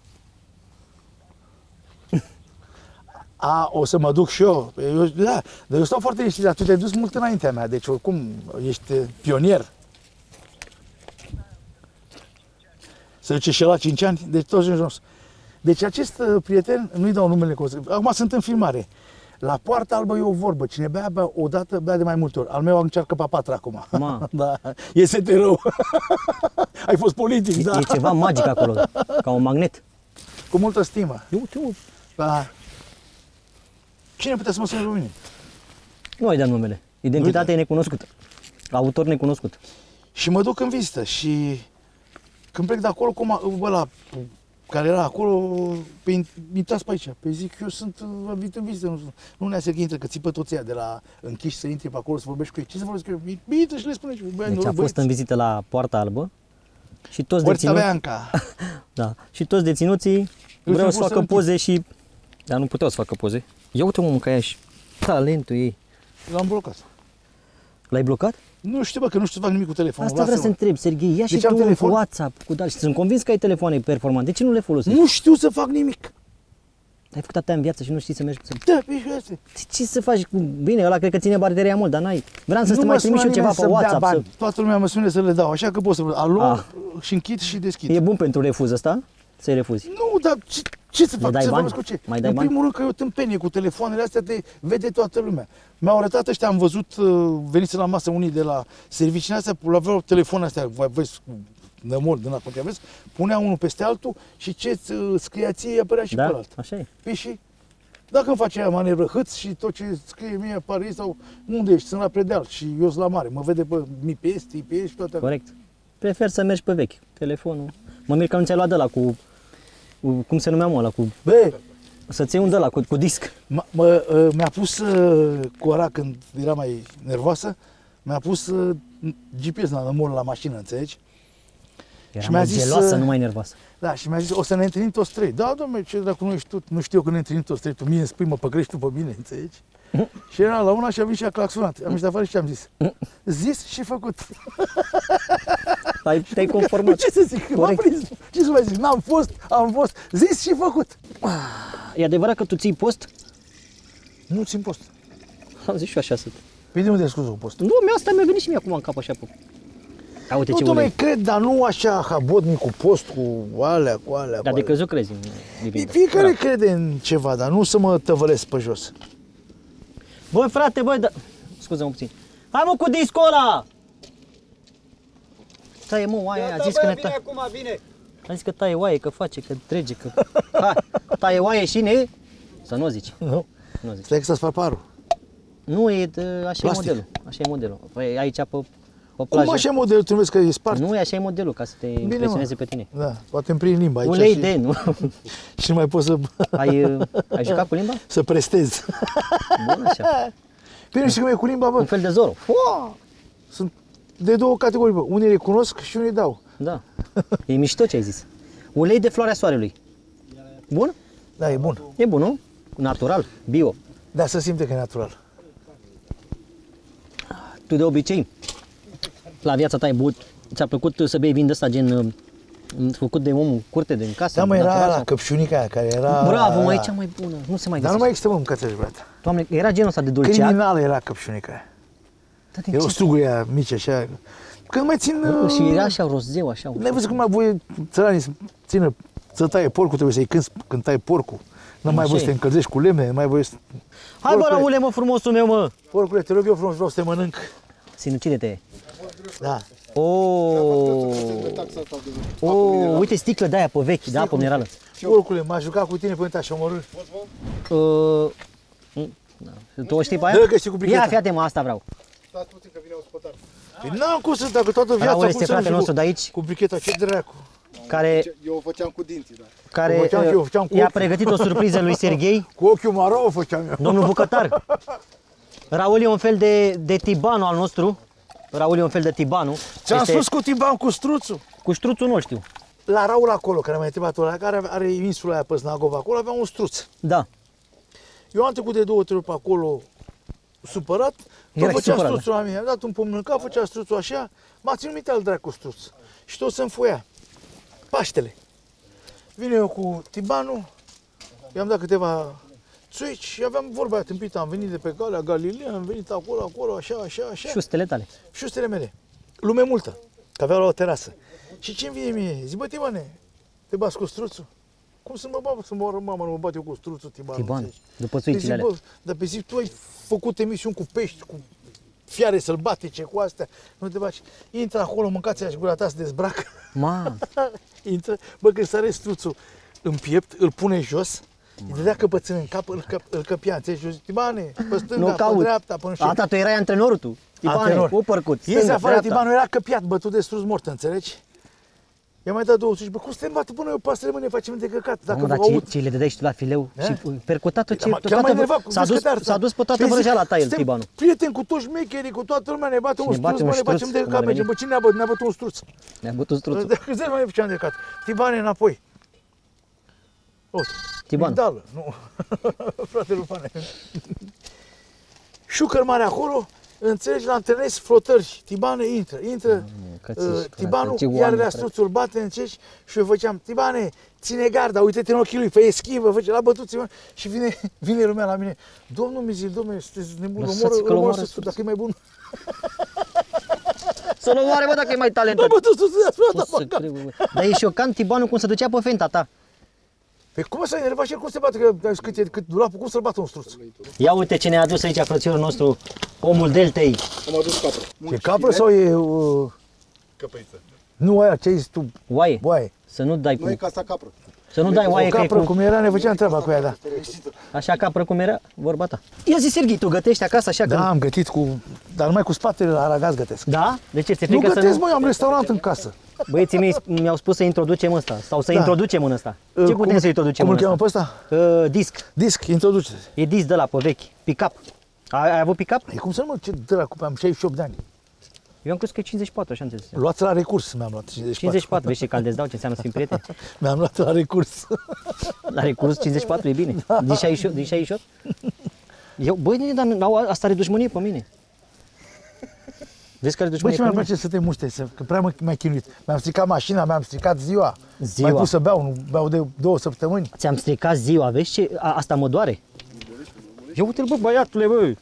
A, o să mă duc și eu. Da, dar eu stau foarte liniștit, dar tu te-ai dus mult înaintea mea, deci oricum ești pionier. Se duce și la 5 ani, deci toți în jos. Deci acest prieten, nu-i dau numele, acum sunt în filmare. La Poarta Albă e o vorbă, cine bea o dată, bea de mai multe ori. Al meu încearcă pe a 4 acum. Ma. Da, iese rău. Ai fost politic, da. E ceva magic acolo, ca un magnet. Cu multă stimă. Uite, Da. Cine putea să mă sune pe mine? nu ai dat numele. Identitatea e necunoscută. Autor necunoscut. Și mă duc în vizită și când plec de acolo, ăla care era acolo, pe intrați pe aici. Pe zic, eu sunt venit în vizită, nu ne să intră, că țipă toți ăia de la închiși să intri pe acolo să vorbești cu ei. Ce să vorbesc cu ei? Bine, și le spune. Deci a fost în vizită la Poarta Albă și toți Puerta deținuții, Bianca. da, și toți deținuții vreau să facă poze și... Dar nu puteau să facă poze. Ia uite, mă, că și talentul ei. L-am blocat. L-ai blocat? Nu știu, bă, că nu știu să fac nimic cu telefonul. Asta vreau să întreb, Serghei. Ia și Deci am tu telefon? cu WhatsApp, cu sunt convins că ai telefoane performante. De ce nu le folosești? Nu știu să fac nimic. Ai făcut atâta în viață și nu știi să mergi să... Da, pe asta. Ce să faci? Bine, ăla cred că ține bateria mult, dar n-ai... Vreau să Nu te mă mai trimiți și eu sună ceva pe nimeni să-mi dea WhatsApp. bani. Toată lumea mă sună să le dau, așa că pot să... Alo, Ah. și închid și deschid. E bun pentru refuz ăsta? Să-i refuzi. Nu, dar ce să fac? dai Ce să bani? fac cu ce? Mai dai în bani? primul rând că eu tâmpenie cu telefoanele astea, te vede toată lumea. Mi-au arătat ăștia, am văzut, veniți la masă unii de la serviciile astea, aveau telefoane astea, vezi, nămol din acolo, vezi, punea unul peste altul și ce scria ție apărea și pe Da? alt. Așa e. Păi și dacă îmi face aia manevră hâț și tot ce scrie mie apare ei sau unde ești, sunt la predeal și eu sunt la mare, mă vede pe MIPS, TPS și toate. Corect. Prefer să mergi pe vechi. Telefonul. Mă mir că nu ți-ai luat de la cu cum se numea, mă, ăla cu... Bă, Să-ți iei un de la cu disc. mi-a pus Cora când era mai nervoasă, mi-a pus GPS la nămol la mașină, înțelegi? Era Și mi-a mai zis, geloasă, nu mai nervoasă. Da, și mi-a zis, o să ne întâlnim toți trei. Da, dom'le, ce dracu nu ești tu? Nu știu eu că ne întâlnim toți trei. Tu mie îmi spui, mă păcrești tu pe mine, înțelegi? Și era la una și a venit și a claxonat. Am ieșit afară și ce am zis? Zis și făcut. Te-ai conformat. Ce să zic? M-am prins. Ce să mai zic? N-am fost, am fost. Zis și făcut. E adevărat că tu ții post? Nu țin post. Am zis și eu așa să... Păi de unde scuz un post? Nu, asta mi-a venit și mie acum în cap așa. A, uite ce Nu, ulei. dom'le, cred, dar nu așa habotnic cu post, cu alea, cu alea. Dar de crezut crezi în divin. Fiecare crede în ceva, dar nu să mă tăvălesc pe jos. Băi, frate, băi, da... Scuze-mă puțin. Hai, mă, cu discul ăla! Taie, mă, oaia aia, a zis că ne taie. Acum vine. A zis că taie oaie, că face, că trege, că... Hai, taie oaie și ne... Să nu o zici. Nu? Nu o zici. Stai că să spar parul. Nu, e, așa Plastic. e modelul. Așa e modelul. Păi, aici pe Cum plajă. așa modelul? Tu nu vezi că e spart? Nu, e așa e modelul, ca să te impresioneze pe tine. Da, poate îmi prind limba aici Ulei și, de, nu? și nu mai pot să, Ai jucat cu limba? să prestez. Bun, așa. Bine, știi cum e cu limba, bă? Un fel de Zoro. Sunt de două categorii, bă. Unii recunosc și unii dau. Da. E mișto ce ai zis. Ulei de floarea soarelui. Bun? Da, e bun. E bun, nu? Natural, bio. Da, să simte că e natural. Tu de obicei, la viața ta ai băut, ți-a plăcut să bei vin de ăsta gen făcut de omul curte din casă? Da, mă, era natural la sau- căpșunica aia care era... Bravo, mă, e cea mai bună. Nu se mai Dar găsește. nu mai există, mă, mâncați-și, brate. Doamne, era genul ăsta de dulceac. Criminală era căpșunica aia. Da, din Erau ce? struguri aia mici, așa. Că nu mai țin... Și era așa rozeu, așa. N-ai văzut cum mai voie țăranii să țină, să taie porcul, trebuie să-i cânți când tai porcul. Nu mai Așa voie să e. te încălzești cu lemne, nu mai voie să... Hai, bă, Porcule, Raule, mă, frumosul meu, mă. Porcule, te rog eu frumos, vreau să te mănânc. Sinucide-te. Da. Uite sticlă de aia pe vechi, de apă minerală. Porcule, m-a jucat cu tine până te-aș omorâ. Da. Tu o știi pe aia? Dă că știi cu bricheta. Ia, fii mă, asta vreau. Stați puțin că vine un spătar. Păi n-am cum să, dacă toată viața... Raul cum este să nu fratele știu nostru de aici, Cu bricheta, ce dracu. care, Eu o făceam cu dinții, da. care Eu făceam cu i-a ochiul. pregătit o surpriză lui Serghei, Cu ochiul maro o făceam eu. domnul bucătar. Raul e un fel de tibanu al nostru. Raul e un fel de tibanu. Ți-am Este- spus cu Tiban, cu struțul. Cu ștruțul nu știu. La Raul acolo, care m-a întrebat ăla, care are insula aia pe Snagova, acolo avea un struț. Da. Eu am trecut de 2-3 ori pe acolo supărat, tot Erai făcea supărat, struțul la mine, am dat un pumn în cap, făcea struțul așa, m-a ținut minte al dracu struț. Și tot să-mi foia. Paștele. Vine eu cu Tibanu, i-am dat câteva țuici și aveam vorba aia tâmpită, am venit de pe calea Galilei, am venit acolo, așa. Șustele tale. Șustele mele. Lume multă, că aveau la o terasă. Și ce-mi vine mie? Zic, bă, Tibane, te bați cu struțul? Cum să mă bat, să mă oară mama, nu mă bat eu cu struțul, Tibanu? Tiban, înțelegi? după Păi țuicile zic, alea. bă, dar pe zi tu ai făcut emisiuni cu pești, cu fiare sălbatice, cu astea, nu te baci. Intră acolo, mâncați și gura ta se dezbracă. Ma, Intră, bă, când sare struțul în piept, îl pune jos, îi dădea căpățân în cap, îl căpia, înțelegi? Eu zic, Tibane, pe stânga, nu pe caut. dreapta, pe nu știu. Ata, tu erai antrenorul tu. Tibane, Antrenor. uppercut, Iese stânga, afară, dreapta. Tibanu era căpiat, bătut de struț mort, înțelegi? I-am mai dat 200 bă, cum să te bată până eu pasăre, mă, ne facem de căcat, dacă Mamă, vă dar aud. ce le dădeai și tu la fileu Da? și percutat tot ce... Chiar mai toată- enervat, S-a dus pe toată vrăjeala ta el, Tibanu. Prieten cu toți șmecherii, cu toată lumea, ne bate un ne bate struț, un mă, ne struț, facem de cum ar căcat, mergem, veni. bă, cine ne-a bătut? Ne-a bătut un struț. Ne-a bătut struțul. De câți ani mai făceam de căcat? Tibane înapoi. Uite, Tiban. migdală, nu, frate lui Pane. Șucăr mare acolo, înțelegi, la întâlnesc flotări, Tibane, intră, Tibanul, iar la struțul bate, înțelegi, și eu făceam, Tibane, ține garda, uite-te în ochii lui, fă eschivă, face, l-a bătut, și vine lumea la mine, domnul Mizil, domnule, sunteți nebun, omoră să dacă e mai bun. Să-l omoare, bă, dacă e mai talentat. L-a bătut sus, dar e șocant Tibanul cum se ducea pe fenta ta. Păi cum să enerva și el, cum se bate, că cât dulapul, cum să-l bată un struț? Ia uite ce ne-a adus aici frățiorul nostru, omul deltei. Am adus capră. E capră sau e... Căpăiță. Nu aia, ce ai zis tu? Oaie. Oaie. Să nu dai Nu e cu... casa capră. Să nu dai oaie O că e capră, cu... cum era, ne făceam treaba cu ea, da. Așa capră cum era vorba ta. Ia zi, Serghei, tu gătești acasă așa Da, că... am gătit cu... Dar numai cu spatele la aragaz gătesc. Da? De ce? Ți-e Nu frică să gătesc, nu... mă, eu am restaurant în casă. Băieții mei mi-au spus să introducem ăsta, sau să Da. introducem în ăsta. Ce putem să introducem Cum în îl cheamă ăsta? pe ăsta? Disc. Disc, introduce. E disc de la pe vechi. Pick-up. Ai avut pick-up? E cum să nu, ce dracu, am 68 de ani. Eu am crezut că e 54, așa am înțeles. Luați la recurs, mi-am luat 54. 54, vezi ce caldez dau, ce înseamnă să fim prieteni? Mi-am luat la recurs. La recurs 54 e bine. Din 68? Din 68? Eu, băi, dar asta are dușmănie pe mine. Vezi că are Băi, dușmănie ce pe mi-ar mine? place să te muște, că prea m-ai chinuit. Mi-am stricat mașina, mi-am stricat ziua. Ziua. M-ai pus să beau, nu beau de 2 săptămâni. Ți-am stricat ziua, vezi ce? Asta mă doare. Ia uite-l, bă, băiatule, bă.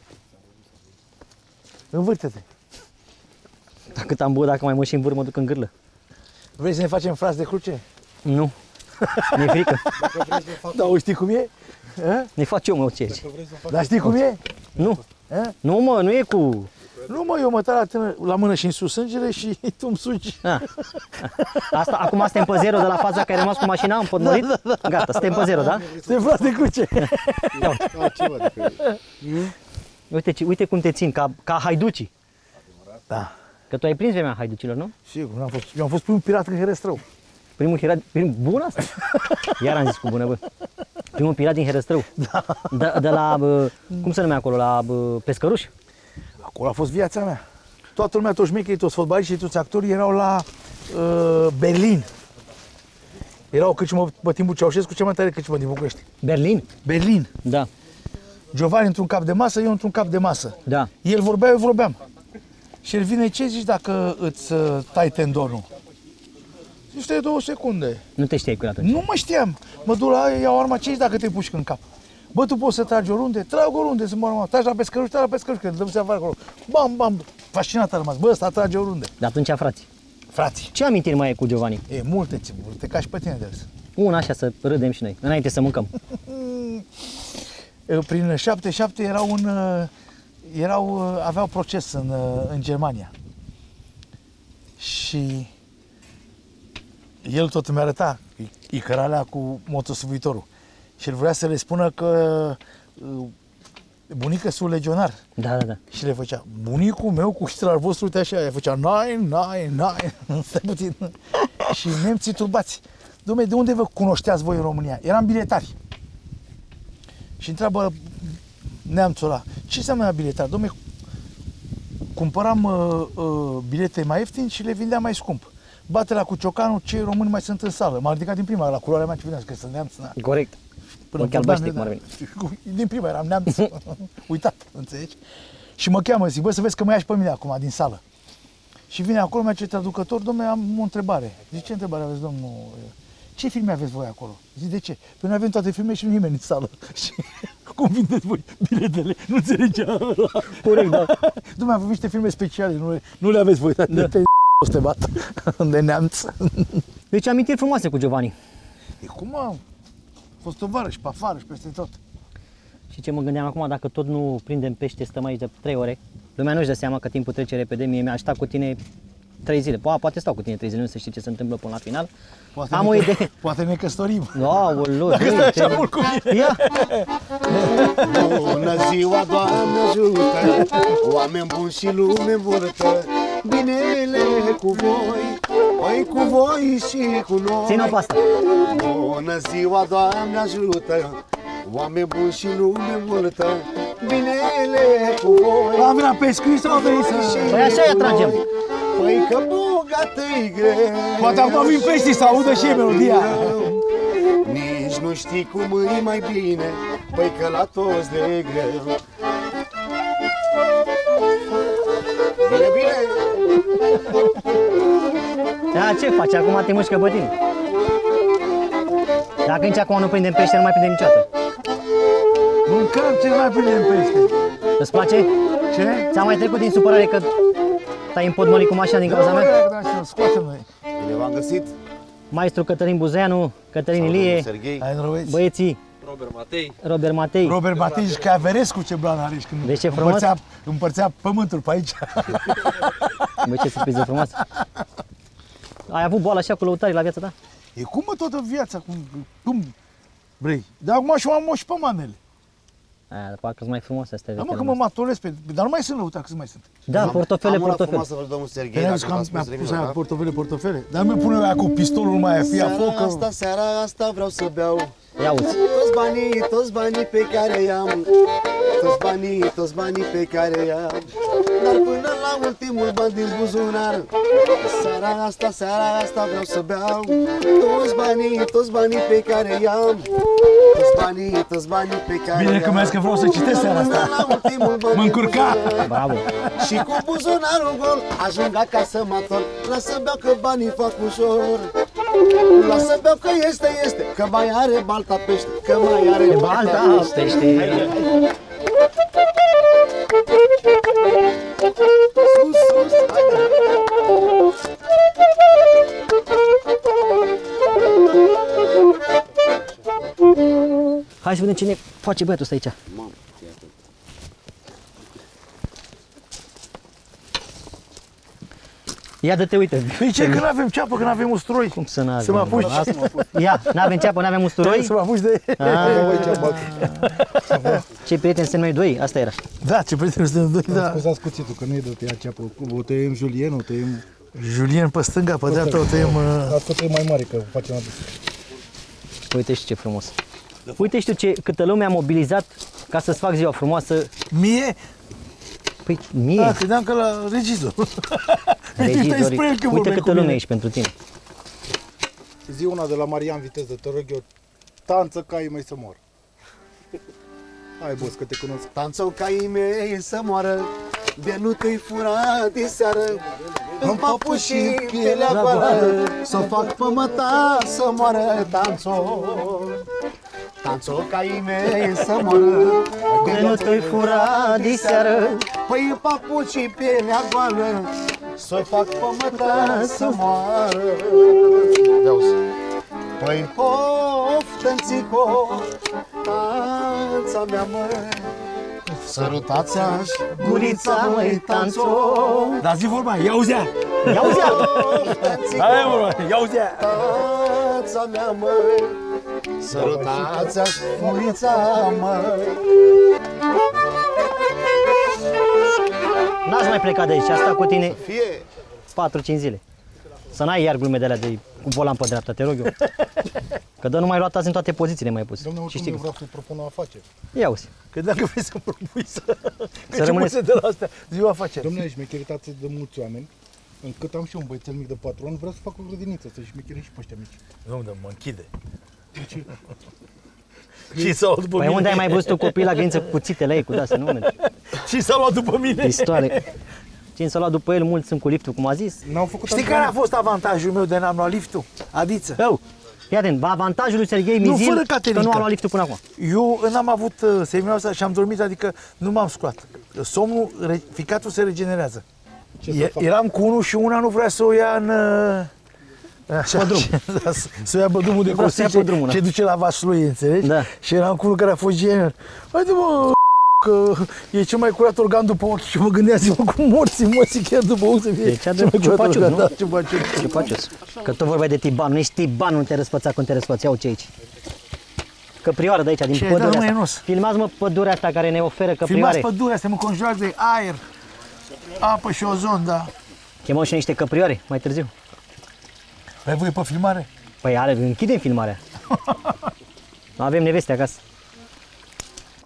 Învârte-te. Dacă am băut, dacă mai mă și învâr, mă duc în gârlă. Vrei să ne facem frați de cruce? Nu. Mi-e frică. Da, o știi cum e? A? Ne fac eu, mă, ce ești. Dar știi cum e? Nu. A? Nu, mă, nu e cu... Nu, mă, eu mă tar la mână și în sus sângele și tu îmi sugi. Asta, acum suntem pe zero de la faza că ai rămas cu mașina împotmolit? Gata, suntem pe zero, da? Suntem frați de cruce. Altceva decât... Uite cum te țin, ca haiducii. Da. Că tu ai prins vremea haiducilor, nu? Sigur, eu am fost primul pirat în Herăstrău. Bun asta? Iar am zis cu bună, bă. Primul pirat din Herăstrău. Da. De la, cum se numea acolo, la Pescăruș? Acolo a fost viața mea. Toată lumea, toți șmecherii, toți fotbaliștii, toți actorii erau la Berlin. Erau cârciumă pe timpul Ceaușescu, cea mai tare cârciumă din București. Berlin? Berlin. Da. Giovanni într-un cap de masă, eu într-un cap de masă. Da. El vorbea, eu vorbeam. Și el vine, ce zici dacă îți tai tendonul? Zici, stai 2 secunde. Nu te știai cu el atunci. Nu mă știam. Mă duc la aia, iau arma, ce zici dacă te pușc în cap? Bă, tu poți să tragi oriunde? Trag oriunde, să mă arma. Tragi la Pescăruș, tragi la Pescăruș, că dăm seama acolo. Bam, bam. Fascinat a rămas. Bă, ăsta trage oriunde. De atunci, frați. Frații. Ce amintiri mai ai cu Giovanni? E, multe, te cași pe tine de râs. Una așa să râdem și noi, înainte să mâncăm. Prin 77 aveau proces în Germania. Și el tot îmi arăta, Icăralea cu motosuvitorul. Și el vrea să le spună că bunica-s un legionar. Da, da, da. Și le făcea, bunicul meu cu Hitler vostru, uite așa, făcea, nine, stai puțin. Și nemții turbați. Dom'le, de unde vă cunoșteați voi în România? Eram biletari. Și întreabă neamțul ăla, ce înseamnă biletar? Dom'le, cumpăram bilete mai ieftini și le vindeam mai scump. Bate la cu ciocanul, cei români mai sunt în sală. M-a ridicat din prima, la culoarea mea ce vedeam, că sunt neamț. Corect. Până chiar băștic, cum ar veni. Din prima eram neamț, uitat, înțelegi? Și mă cheamă, zic, bă, să vezi că mă ia și pe mine acum, din sală. Și vine acolo, mi-a ce traducător, dom'le, am o întrebare. Zic, ce întrebare aveți, domnul? Ce filme aveți voi acolo? Zic, de ce? Păi noi avem toate filme și nu nimeni în sală. Și cum vindeți voi biletele? Nu înțelegea ăla. Corect, da. Dom'le, avem niște filme speciale, nu le aveți voi, dar da. O să te bat de neamț. Deci amintiri frumoase cu Giovanni. E cum a fost tovarăș pe afară și peste tot. Și ce mă gândeam acum, dacă tot nu prindem pește, stăm aici de 3 ore, lumea nu-și dă seama că timpul trece repede, mie mi-a stat cu tine 3 zile. Poate stau cu tine 3 zile, nu se știe ce se întâmplă până la final. Poate am o idee. Poate ne căsătorim. Aoleu, dacă stai așa mult cu mine. Ia. Bună ziua, Doamne ajută, oameni buni și lume învârtă, binele cu voi, păi cu voi și cu noi. Ține-o pe asta. Bună ziua, Doamne ajută, oameni buni și lume învârtă, binele cu voi. Am venit pe pescuit sau am venit să... Păi așa îi atragem. Păi că bogată-i greu. Poate acum vin peștii să audă și ei melodia. Nici nu știi cum e mai bine, păi că la toți de greu. Da, ce faci? Acum te mușcă pe tine. Dacă nici acum nu prindem pește, nu mai prindem niciodată. Mâncăm ce mai prindem pește. Îți place? Ce? Ți-a mai trecut din supărare că te-ai împotmolit cu mașina din cauza mea? Da, să scoatem noi. Bine v-am găsit. Maestru Cătălin Buzeanu, Cătălin Ilie, Serghei. Hai, Roveți. băieții Robert Matei. Robert Matei și Caverescu ce blan are și când Vezi ce frumos? împărțea pământul pe aici. Băi, ce surpriză frumoasă. Ai avut boală așa cu lăutarii la viața ta? E cum mă toată viața, cum vrei. Dar acum și m-am moșit pe manele. Aia, parcă sunt mai frumoase astea. Da, mă, că mă matolesc pe... Dar nu mai sunt lăutari, cât mai sunt? Da, portofele, Am una portofele. frumoasă, domnul Serghei, Păi, dacă că v-ați mi-a spus pus nimic, aia da? portofele. Dar mi pune aia cu pistolul mai aia, fia foc. Seara asta vreau să beau Ia uzi. toți banii pe care i-am. Toți banii pe care i-am. Dar până la ultimul ban din buzunar. Seara asta vreau să beau toți banii pe care i-am. Toți banii pe care Bine că mi-a zis că vreau să citesc seara asta. Mă încurca. Bravo. Și cu buzunarul gol ajung acasă mator. Lasă beau că banii fac ușor. Lasă beau că este, că mai are balta pește. Că mai are Balta pește. Sus, haide. Hai să vedem cine face băiatul ăsta aici. Ia dă-te, uite. Păi ce, că n-avem ceapă, că n-avem usturoi. Cum să n-avem? Să mă apuci. Ia, n-avem ceapă, n-avem usturoi. Să mă apuci de... Ce prieteni suntem noi doi, asta era. Da, ce prieteni suntem doi, da. Scuzați cuțitul, că nu e de tăia ceapă. O tăiem Julien, o tăiem... Julien pe stânga, pe dreapta, o tăiem... Asta o tăiem mai mare, că facem adus. Uite și ce frumos. Uite și tu câtă lume a mobilizat ca să-ți fac ziua frumoasă. Mie? Păi mie, Da, credeam că la regizor. regizorii. Spune el că Uite vorbeai câtă cu lume mine. aici pentru tine. Zi una de la Marian Viteză, te rog eu. Tanță caii mei să mor. Hai, boss, că te cunosc. Tanțau caii mei să moară, de nu te-i fura de seară. În papuși și pielea goală, să fac pe măta să moară. Tanțau caii mei să moară, De nu te-ai fura diseară. păi în papuși și pielea goală, să fac pe măta să moară. Păi poftă-nțico, tanța mea măi, sărutați-aș gurița măi, tanțo. Dar zi vorba, ia auzea! Ia auzea! Hai vorba, ia auzea! Tanța mea măi, sărutați-aș gurița măi. N-aș mai pleca de aici, asta cu tine Fie 4-5 zile. Să n-ai iar glume de alea de cu volan pe dreapta, te rog eu. Că dă numai luat azi în toate pozițiile mai pus. Dom'le, Și oricum știi eu că... vreau să-i propun o afacere. Ia uzi. Că dacă vrei să propui să rămâneți- de la astea, ziua afacere. Dom'le, șmecheritați de mulți oameni, încât am și eu un băiețel mic de 4 ani, vreau să fac o grădiniță, să șmecherim și pe ăștia mici. Nu, mă închide. Și s-a luat după Păi mine. unde ai mai văzut o copil la grădiniță cu cuțitele ei, cu da, să nu mergi. Și s-a luat după mine. Pistoale. Cine s-a luat după el, mulți sunt cu liftul, cum a zis. N-au făcut Știi care a fost avantajul meu de n-am luat liftul? Adiță. Eu, fii atent, avantajul lui Serghei Nu, Mizil, fără că Caterinca. nu a luat liftul până acum. Eu n-am avut semnul ăsta și am dormit, adică nu m-am sculat. Somnul, ficatul se regenerează. Ce să fac? Eram cu unul și una nu vrea să o ia în... Așa, Pe drum. să o ia pe drumul de Vreau să ia pe drumul, ce duce la Vaslui, înțelegi? Da. Și eram cu unul care a fost genial. Haide mă, că e cel mai curat organ după ochi. Și mă gândeam, zic, mă, cum morții, mă, zic, chiar după ochi să fie Deci cel mai curat ciupacius, organ. nu? Da, ciupacius. Ce faci? Că tu vorbeai de Tiban, nu ești Tiban, nu te răspăța când te răspăți, iau ce aici. Căprioară de aici, din Ce, pădurea da, mă, asta. Ionuț? Filmați-mă pădurea asta care ne oferă Filmați căprioare. pădurea, suntem înconjurați de aer, apă și ozon, da. Chemăm și niște căprioare mai târziu. Păi voi pe filmare? Păi închidem filmarea. Nu avem neveste acasă.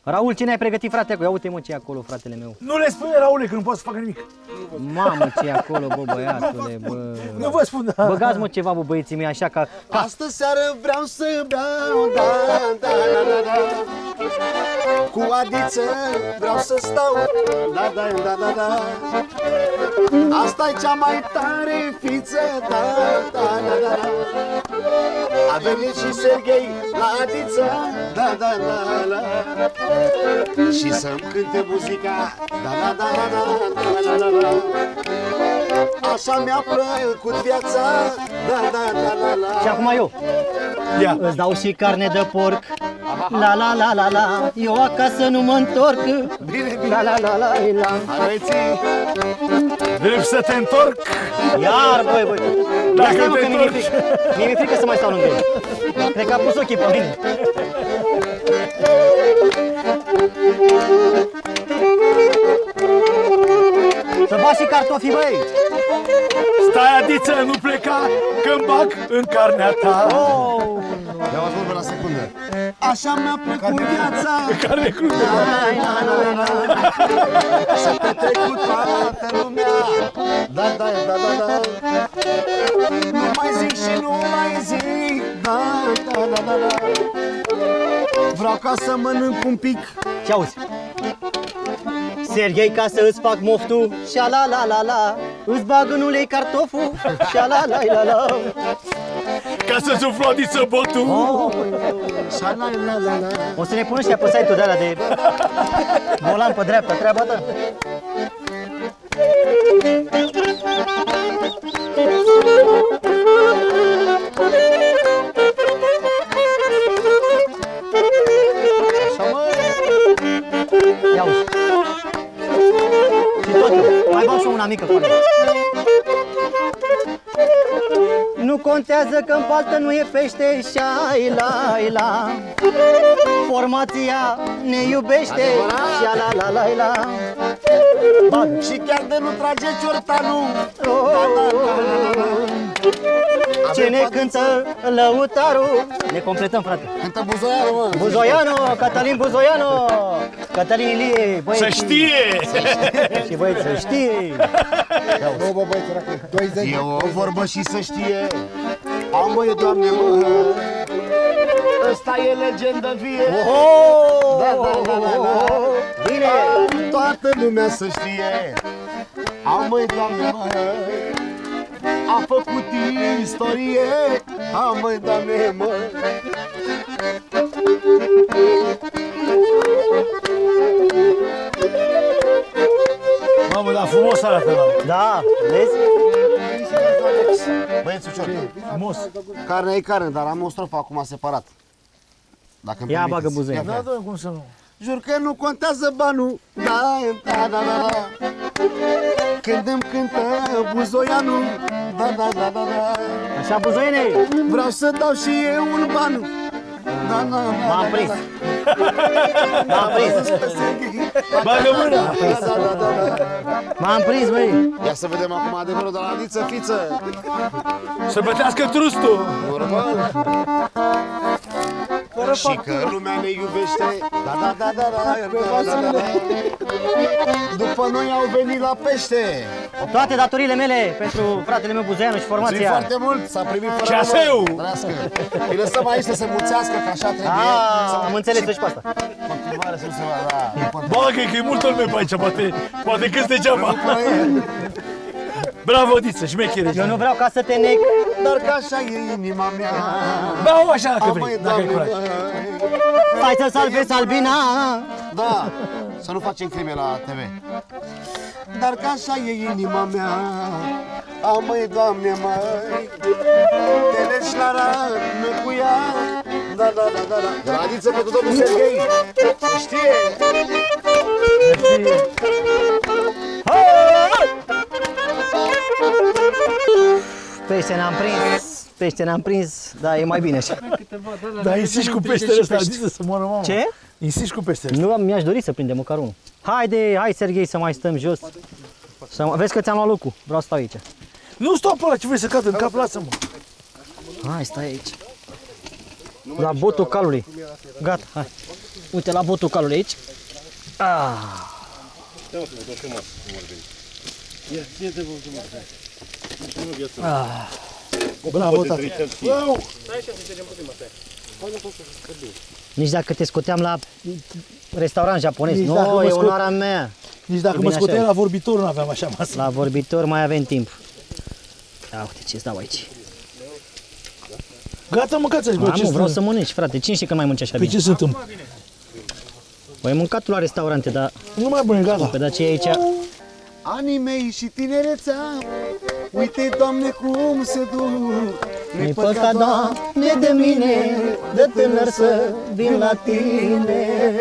Raul, cine ai pregătit, frate? Ia uite, mă, ce e acolo, fratele meu. Nu le spune, Raule, că nu poate să facă nimic. Mamă, ce e acolo, bă, băiatule, bă. Nu vă spun, da. Băgați, mă, ceva, bă, băieții mei, așa ca... Astă seară vreau să beau, da, da, da, da, da. Cu Adiță vreau să stau, da, da, da, da, da. Asta-i cea mai tare fiță, da, da, da, da, da. A venit și Serghei la Adiță, da, da, da, da. Și să-mi cânte muzica, da, da, da, da, da, da, da, da. Așa mi-a plăcut viața, da, da, da, da, da. Și acum eu. Ia. Îți dau și carne de porc. La la la la la. Eu acasă nu mă întorc. Bine, bine. La la la la la. Arăți. Vrei să te întorc? Iar, băi, băi. Dacă Ia stai, mă, te că mi-e întorci. frică. Mi-e frică să mai stau lângă el. Cred că a pus ochii pe mine. Să bași și cartofii, băi. Stai, Adiță, nu pleca, că-mi bag în carnea ta. Oh. Ia o vorbă la secundă. Așa mi-a plăcut viața, Carne crudă. la, la, la, la. Să petrec cu toată lumea, da, da, da, da, da. Nu mai zic și nu mai zic, da, da, da, da, da. Vreau ca să mănânc un pic. Ce auzi? Serghei, ca să îți fac moftu, șa la la la la, îți bag în ulei cartoful, șa la la la la. Ca să-ți umflu, Adiță, botul. Oh. Șa la la la la. O să ne pun ăștia pe site-ul de ăla de volan pe dreapta, treaba ta. Așa, mă. Ia uzi. Și tot eu, mai bag și una mică cu Nu contează că în paltă nu e pește, șai-la-la. Formația ne iubește, șa-la-la-la-la. Bagă. Și chiar de nu trage ciortanul. Ce ne cântă lăutarul. Ne completăm, frate. Cântă Buzoianu, mă. Buzoianu, Cătălin Buzoianu. Cătălin Ilie, băieți. Să știe! Și băieți, să știe. Nu, bă, băi, săracă, 20. E o vorbă și să știe. Am, măi, Doamne, mă. Ăsta e legendă vie. Oh! Da, da, da, da, da. Bine! Toată lumea să știe. Am, măi, Doamne, mă. A făcut istorie. Am, măi, Doamne, mă. Mamă, dar frumos arată ăla. Da, vezi? Băieți, ușor. Frumos. Carnea e carne, dar am o strofă acum separat. Dacă îmi Ia permiteți. bagă buzoian. Da, da, cum să nu? Jur că nu contează banul, da, da, da, da, da. Când îmi cântă Buzoianu, da, da, da, da, da. Așa, buzoiene! Vreau să dau și eu un ban. Da, da, da, M-am prins. M-am prins. Bagă mâna! da, da, da, da, da. M-am prins, băi. Ia să vedem acum adevărul de la Adiță Fiță. Să bătească trustul! Normal. Și că lumea ne iubește. Da, da, da, da, da, da, da, da. După noi au venit la pește. Toate datorile mele pentru fratele meu Buzoianu și Mulțumim formația. foarte mult, s-a primit fără Ceaseu! Drească. Îi lăsăm aici să se mulțească, că așa trebuie. Am înțeles și pe asta. Continuare să nu se va, da. Bagă, că e multă lume pe aici, poate câți degeaba. Bravo, Odiță, șmechere. Eu nu vreau ca să te nec. Dar că așa e inima mea. Beau așa dacă Amăi, vrei, dacă ai Doamne, curaj. măi. Stai să salvezi Albina. Da, să nu facem crime la TV. Dar că așa e inima mea. Amăi, Doamne, măi. Te legi la rană cu ea. Da, da, da, da, da. Gradiță pentru domnul Serghei. Să știe. Pește n-am prins. Pește n-am prins, dar e mai bine așa. Dar insisti cu peștele ăsta, Adiță, să moară mama. Ce? Insisti cu peștele ăsta. Nu mi-aș dori să prindem măcar unul. Hai, Serghei, să mai stăm jos. Vezi că ți-am luat locul. Vreau să stau aici. Nu stau pe ăla, ce vrei să cadă în cap, lasă-mă. Hai, stai aici. La botul calului. Gata, hai. Uite la botul calului aici. Bravo, tată. Nici dacă te scoteam la restaurant japonez. Nici Nu, dacă mă e scot- onoarea mea. Nici dacă Bine, mă scoteai așa la vorbitor, nu aveam așa masă. La vorbitor mai avem timp. Ia uite ce-ți dau aici. Gata, mâncați aici, bă, Mamă, ce vreau să... să mănânci, frate. Cine știe că mai mănânci așa Păi bine? ce se întâmplă? Păi ai mâncat tu la restaurante, dar Nu mai bune, gata. pe dacia aici... Anii mei și tinerețea, uite, Doamne, cum se duc. Nu-i păcat, Doamne, de mine, de tânăr să vin la tine.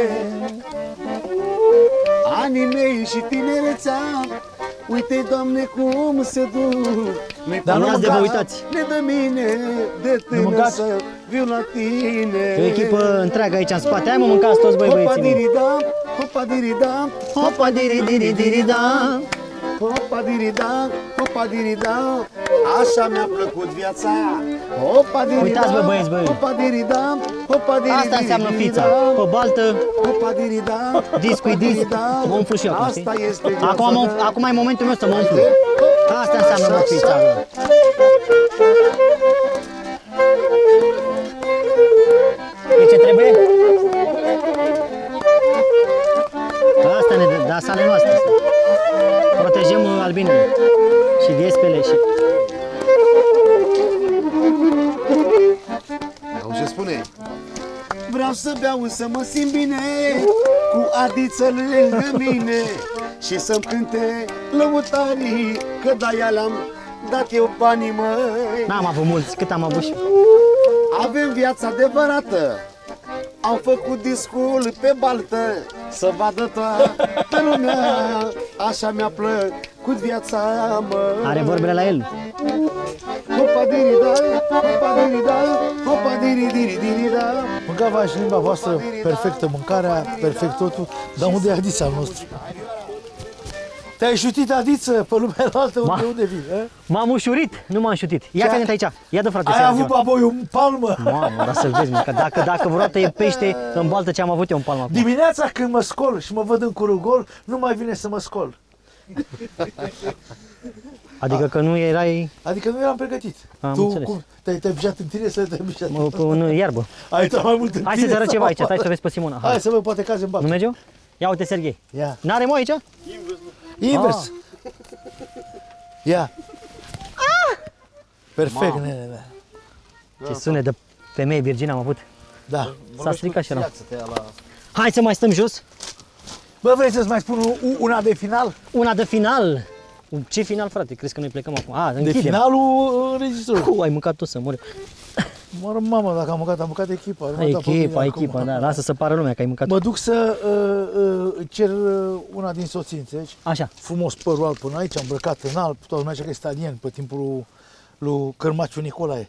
Anii mei și tinerețea, uite, Doamne, cum se duc. Nu-i Dar nu păcat, ați de vă uitați. Doamne, de mine, de tânăr mâncați? să viu la tine. E o echipă întreagă aici în spate. Hai mă, mâncați toți, băi, Hopa băieții mei. dirida, hopa dirida, Hopa, diri, diri, diri, da. hopa dirida, hopa dirida. Așa mi-a plăcut viața. Hopa dirida, Uitați, bă, băieți, băi. hopa dirida, hopa dirida. Asta înseamnă fița. Pe baltă, Hopa dirida, discul disc. Mă umflu și eu acum, asta știi? este viața. Acum e momentul meu să mă umflu. Asta înseamnă, mă, fița, mă. E ce trebuie? Asta ne dă, dar sale noastre. Protejăm albinele și viespele și... Auzi ce spune? Vreau să beau, să mă simt bine, cu adiță lângă mine, și să-mi cânte lăutarii, că de-aia le-am dat eu banii, măi. N-am avut mulți, cât am avut și... Avem viața adevărată, am făcut discul pe baltă, să vadă toată lumea, așa mi-a plăcut viața, mă. Are vorbele la el. Hopa dirida, hopa dirida, hopa diri-diri-diri-da. Mâncava și limba voastră, perfectă mâncarea, perfect totul, dar unde e Adița al nostru? Te-ai șutit, Adiță, pe lumea altă, unde vii? M-am ușurit, nu m-am șutit. Ia Ce- fii aici, ia dă frate. Ai să-i avut arăt eu. baboi un palmă? Mamă, dar să-l vezi, mă, că dacă vreodată e pește în baltă ce am avut eu în palma acum. Dimineața când mă scol și mă văd în curul gol, nu mai vine să mă scol. Adică că nu erai Adică nu eram pregătit. Am Tu înțeles. cum? Te-ai pișat în tine sau te-ai pișat? în iarbă. Ai intrat mai mult în Hai tine să-ți arăt sau ceva aici, afară? stai să vezi pe Simona. Hai Hai. să văd, poate cazi în Nu bat. merge? Ia uite, Serghei. Ia. N-are mă aici? Invers. Ia. Perfect, nene, da. Ce sunet de femeie virgină am avut. Da. S-a stricat și era. Hai să mai stăm jos. Bă, vrei să-ți mai spun una de final? Una de final. Ce final, frate? Crezi că noi plecăm acum? A, De închidem. finalul înregistrării. Ai mâncat tot să mor. Mă rog, mamă, dacă am mâncat echipa. nu m-am dat pe mine acum. Echipa, da. Lasă să pară lumea că ai mâncat. Mă duc să cer una din soții, înțelegi? Așa. Frumos părul alb până aici, îmbrăcat în alb, toată lumea că e stadien pe timpul lui Cărmaciu Nicolae.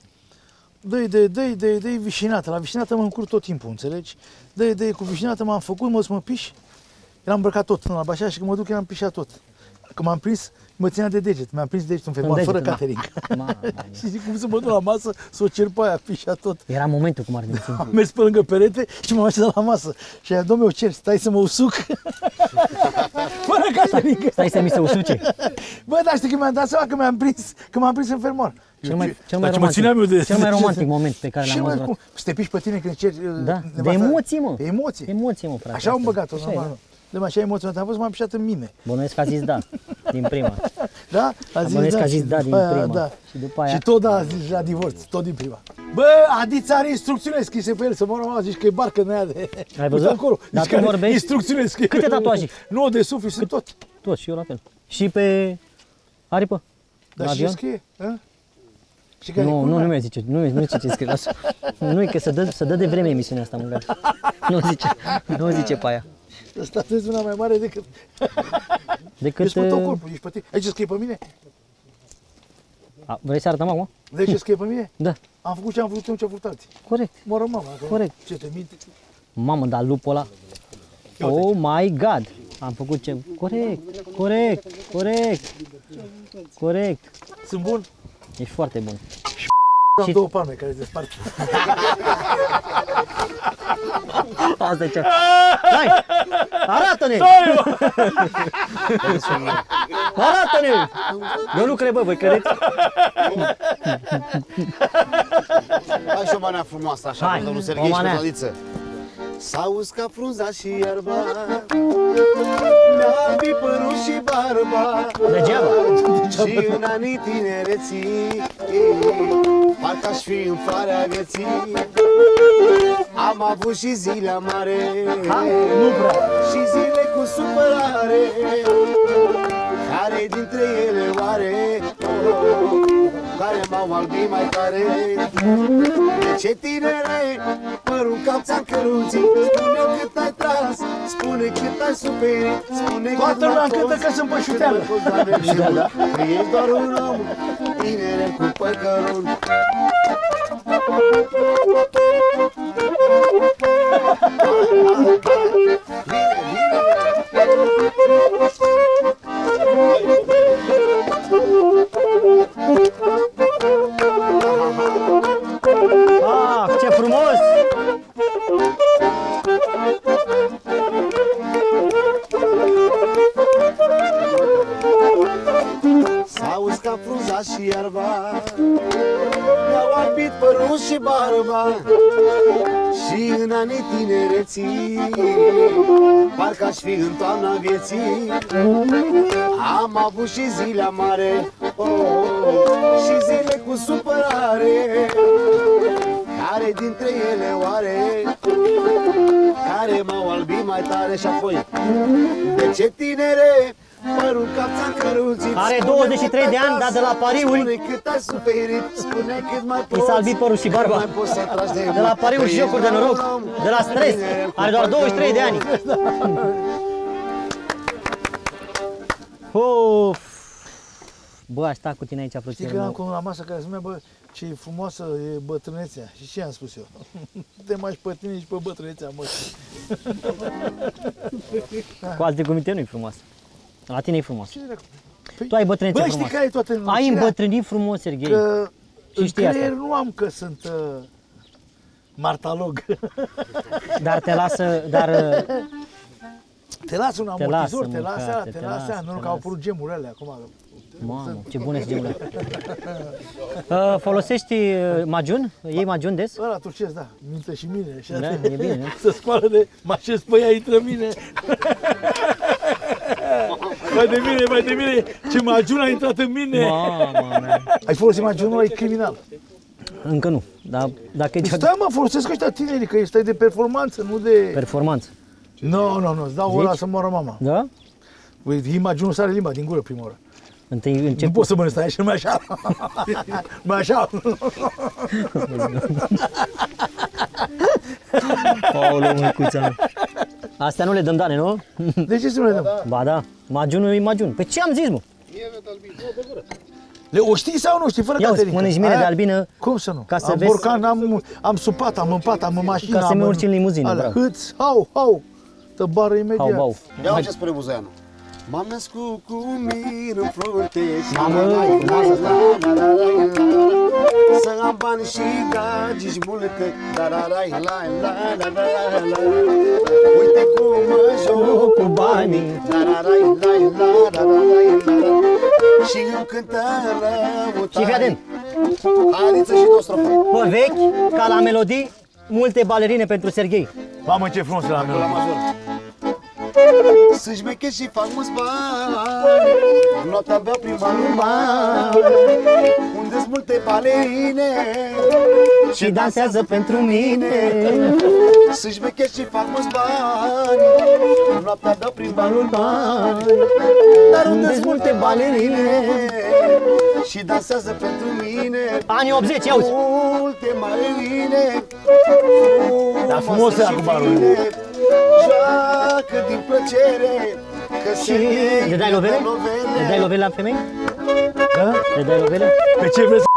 Dă-i vișinată. La vișinată mă încurc tot timpul, înțelegi? Dă-i cu vișinată, m-am făcut, mă piș. Eram îmbrăcat tot în alb, așa, și când mă duc eram pișat tot. Când m-am prins, mă ținea de deget. Mi-am prins degetul în fermoar, fără deget, catering. Mamă. Și zic cum să mă duc la masă, să o cer pe aia, pișat tot. Era momentul cum ar veni. Am mers pe lângă perete și m-am așezat la masă. Și aia, dom'le, o cer, stai să mă usuc. Fără catering. Stai să mi se usuce. Bă, dar știi că mi-am dat seama că m-am prins în fermoar. Cel mai Cel mai romantic moment pe care Și l-am mai văzut. cum? Să te piși pe tine când ceri Da, de nevasta. emoții, mă. De emoții. Emoții, mă, frate. Așa am băgat-o, Așa e, normal. De așa emoționat am fost, m-am pișat în mine. Bănuiesc că a zis da, din prima. Da? Bănuiesc că a și zis da după din aia, prima. Da. Și după aia... Și tot da, a zis la divorț, tot din prima. Bă, Adița are instrucțiune scrise pe el, să mă rog, zici că e barcă în aia de... Ai văzut? Uite acolo. Dar Zici tu că are vorbești? instrucțiune scrise. Câte tatuaje? 9 de suflet, sunt tot. Tot și eu la fel. Și pe aripă? Dar La și ce avion? scrie? A? Și care Nu mi zice, nu zice ce scrie, lasă. Nu, e că să dă de vreme emisiunea asta, mâncat. Nu zice pe aia. Ăsta trebuie una mai mare decât... Decât... Ești pe tot corpul, ești pe tine. Aici scrie pe mine? Vrei să arătăm acum? Vezi ce scrie pe mine? Da, Am făcut ce am vrut eu, ce am vrut alții. corect. Mă rog, mama, că Corect. ce te minte? Mamă, dar lupul ăla... Oh my God! Am făcut ce... Corect. Sunt bun? Ești foarte bun. Am două palme care se despart. Asta e ce. Hai! Arată-ne! Arată-ne! Eu nu cred, bă, voi credeți? Hai și o manea frumoasă așa, Hai, cu domnul o Serghei și manea. cu Zaliță. S-a uscat frunza și iarba, mi-a albit părul și barba, Degeaba. și în anii tinereții, parcă aș fi în floarea vieții. Am avut și zile amare, Nu prea. și zile cu supărare. Care dintre ele oare, care m-au albit mai tare? De ce tinere, părul cap ți-am căruțit? Spune cât ai tras, spune cât ai suferit, spune cât Toată m-ai lumea fost, cântă că sunt pășuteală. că ești doar un om, tinere cu păr cărunt. Ah, ce frumos! S-a uscat frunza și iarba, mi-au albit părul și barba, și în anii tinereții, parcă aș fi în toamna vieții. Am avut și zile amare, și zile cu supărare. Care dintre ele oare, care m-au albit mai tare? Și apoi, de ce tinere, părul cap ți-am căruțit? Are Spune 23 cât de ai ani, dar de la tras, pariuri spune cât ai suferit, spune cât mai i s-a albit părul și barba. mai poți să tragi De la pariuri și jocuri de noroc, de la stres. Are doar 23 de ani. Uf. Bă, aș sta cu tine aici, Știi frățioare că am meu. cu unul la masă care spunea, bă, ce frumoasă e bătrânețea. Și ce am spus eu? Te mai pe tine și pe bătrânețea, mă. Cu alte cuvinte nu-i frumos. La tine e frumos. Ce dracu? Păi, Tu ai bătrânețe bă, frumoasă. știi care e toată Ai înălțirea? îmbătrânit frumos, Serghei. Că Și în știi asta. creier nu am că sunt martalog. Dar te lasă, dar Te lasă un Te amortizor, lasă, te lasă mâncate, aia, te te lasă lasă, aia. Nu te că au lasă. apărut gemurile acum. mamă, ce bune sunt gemurile. Folosești magiun? Iei magiun des? Ăla turcesc, da, mintă și mine. Și Da, astea. e bine, da? Să scoală de mă așez pe ea, intră mine. Vai de mine, ce magiun a intrat în mine. Mamă, mea. Ai folosit magiunul, e criminal. Încă nu, dar dacă e Păi cea stai mă, folosesc ăștia tinerii, că este de performanță, nu de... performanță. Nu, îți dau ăla Zici? să moară mama. Da? Uite, magiunul sare limba din gură prima oară. Întâi Nu încep poți să mănânci, stai așa, numai așa. Numai așa. Paolo, măicuța. Astea nu le dăm, Dane, nu? De ce să nu le dăm? Ba da, magiunul e magiun. Păi ce am zis, mă? O știi sau nu știi, fără Ia uzi, Caterinca? mănânci miere de Aia? albină. Cum să nu? Ca să am vezi- borcan, am supat, am mâncat, am în mașină. Ca să am mi urci în limuzină, alea. bravo. Hâț, hau, te bară imediat. Hau, bau. Ia ce spune Buzoianu. M-am născut cu mir în frunte și Mamă, la, la, frumoasă asta. la, la, la, la, la. Să am bani și gagici multe, la, la, la, la, la, la, la, la. Uite cum mă joc Cu banii. la, la, la, la, la, la, la, la, la. Și îmi cântă lăutare. Și fii atent. Haideți și două strofă. Bă, vechi, ca la melodii, multe balerine pentru Serghei. Mamă, ce frumos e la La mine. major. Sunt șmecher și fac mulți bani, noaptea beau prin banul mare, unde-s multe balerine Și dansează pentru mine. Sunt șmecher și fac mulți bani, noaptea beau prin banul mare, dar unde-s multe balerine și dansează pentru mine. Anii 80, ia uzi. Multe balerine, Dar frumos e frumoase cu și barul. fine, joacă din plăcere, că Și le dai lovele? Le dai lovele la femei? Da? Le dai lovele? Pe ce vrei să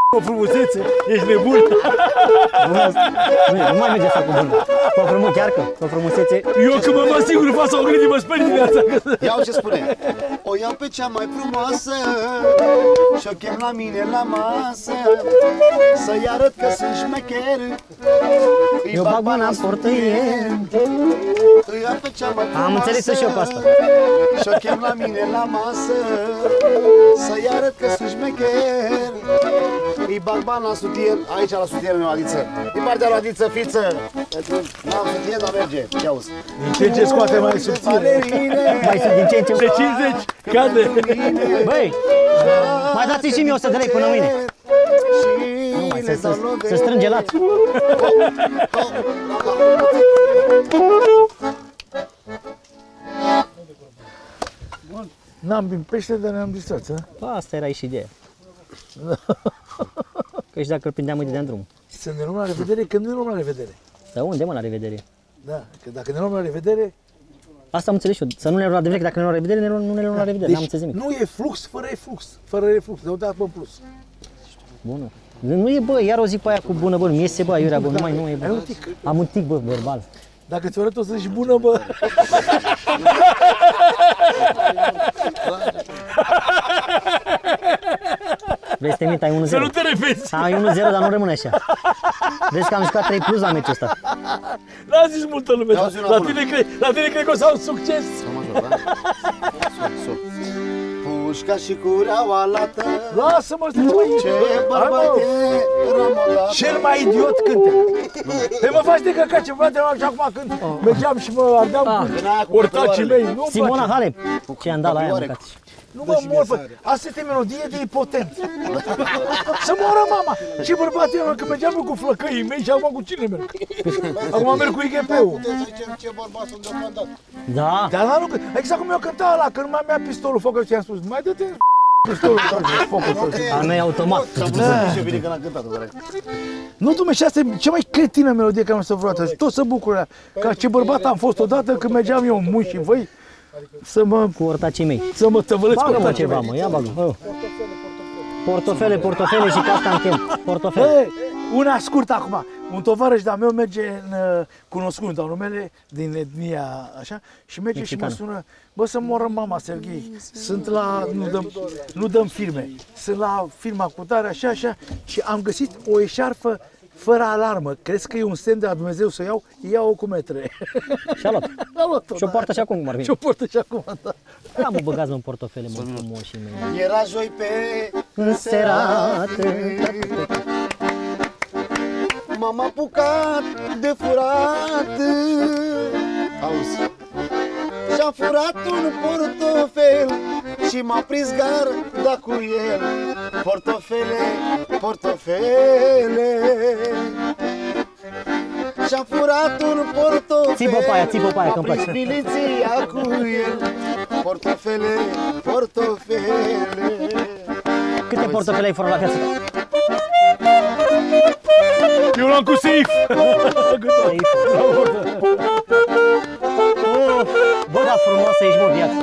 o frumusețe, ești nebun. Nu mai merge asta cu bună. Pe frumos, chiar că, pe frumusețe. Eu când mă fac singur în fața oglinzii, mă speri dimineața. Iau ce spune. O iau pe cea mai frumoasă și-o chem la mine la masă, să-i arăt că sunt șmecher. Eu bag bani în portăier. Îi iau pe cea mai frumoasă. Am înțeles și eu pe asta. Și-o chem la mine la masă, să-i arăt că sunt șmecher. Îi bag bani la sutier, aici la sutierul meu, Adiță. Din partea lui Adiță, fiță. N-am sutier, dar merge. Ia uzi. Din ce scoate mai subțire? Mai sunt din ce în ce. De 50, cade. Băi, mai dați și mie 100 de lei până mâine. Nu mai, să strânge lat. N-am bine pește, dar ne-am distrat, Asta era și ideea. Că și dacă îl prindeam uite de-am drum. Să ne luăm la revedere când nu ne luăm la revedere. Dar unde, mă, la revedere? Da, că dacă ne luăm la revedere... Asta am înțeles și eu. Să nu ne luăm la revedere, că dacă ne luăm la revedere, nu ne luăm la revedere. N-am înțeles nimic. Nu e flux fără reflux. Fără reflux, de o dată în plus. Bună. Nu e, bă, iar o zi pe aia cu bună, bă, nu iese, bă, aiurea, bă, nu e, bă. Ai un tic. Am un tic, bă, verbal. Dacă ți-o arăt o să zici bună, bă. Vrei să te mint, ai 1-0. Să nu te repezi. Ai 1-0, dar nu rămâne așa. Vezi că am jucat 3 plus la meciul ăsta. N-a zis multă lume, la tine cred că o să au succes. Pușca și cureaua lată. Lasă-mă, stai mai Ce bărbăte ramolat. Cel mai idiot cântec. Păi mă faci de căcat ce frate, și acum când mergeam și mă ardeam cu ortacii mei. Nu-mi Simona place. Halep. Ce am dat la aia, mâncat. Nu mă mor, bă. Asta este melodie de impotent. Să moară mama. Ce bărbat era când mergeam eu cu flăcăii mei și acum cu cine merg? Acum merg cu IGP-ul. Putem să zicem ce bărbat sunt deocamdată. Da. Dar la nu, exact cum eu cânta ăla, când mai mea pistolul focă și am spus, mai dă-te pistolul focul. Al meu e automat. Ce bine că n-am cântat-o, drag. Nu, dumne, și asta e cea mai cretină melodie care am să vreodată. Și toți se bucură. Ca ce bărbat am fost odată când mergeam eu în munci și voi să mă Cu ortacii mei. tăvălesc cu Bagă-mă ortacii ceva, mei. mă, ia bagă. Portofele și ca asta închem. Portofele. Băi, una scurtă acum. Un tovarăș de-a meu merge în cunoscut, dau numele, din etnia așa, și merge Mexican. și mă sună, bă, să moră mama, Serghei, sunt la, nu dăm filme, sunt la firma cu tare, așa, și am găsit o eșarfă fără alarmă. Crezi că e un semn de la Dumnezeu să iau? Ia-o cu metre. Și-a luat. A luat-o, Și-o poartă și acum, cum ar Și fi. o poartă și acum, da. Da, mă, băgați-mă în portofele, mă, frumoși mei. Era joi pe Înserat. M-am apucat de furat. Auzi. Și-a furat un portofel și m-a prins garda cu el. Portofele. Și-a furat un portofel. Țipă pe aia, că-mi M-a prins place. miliția cu el. Portofele. Câte portofele ai furat la viața ta? Eu l-am cu safe. Bă, dar frumoasă ești, mă, viață.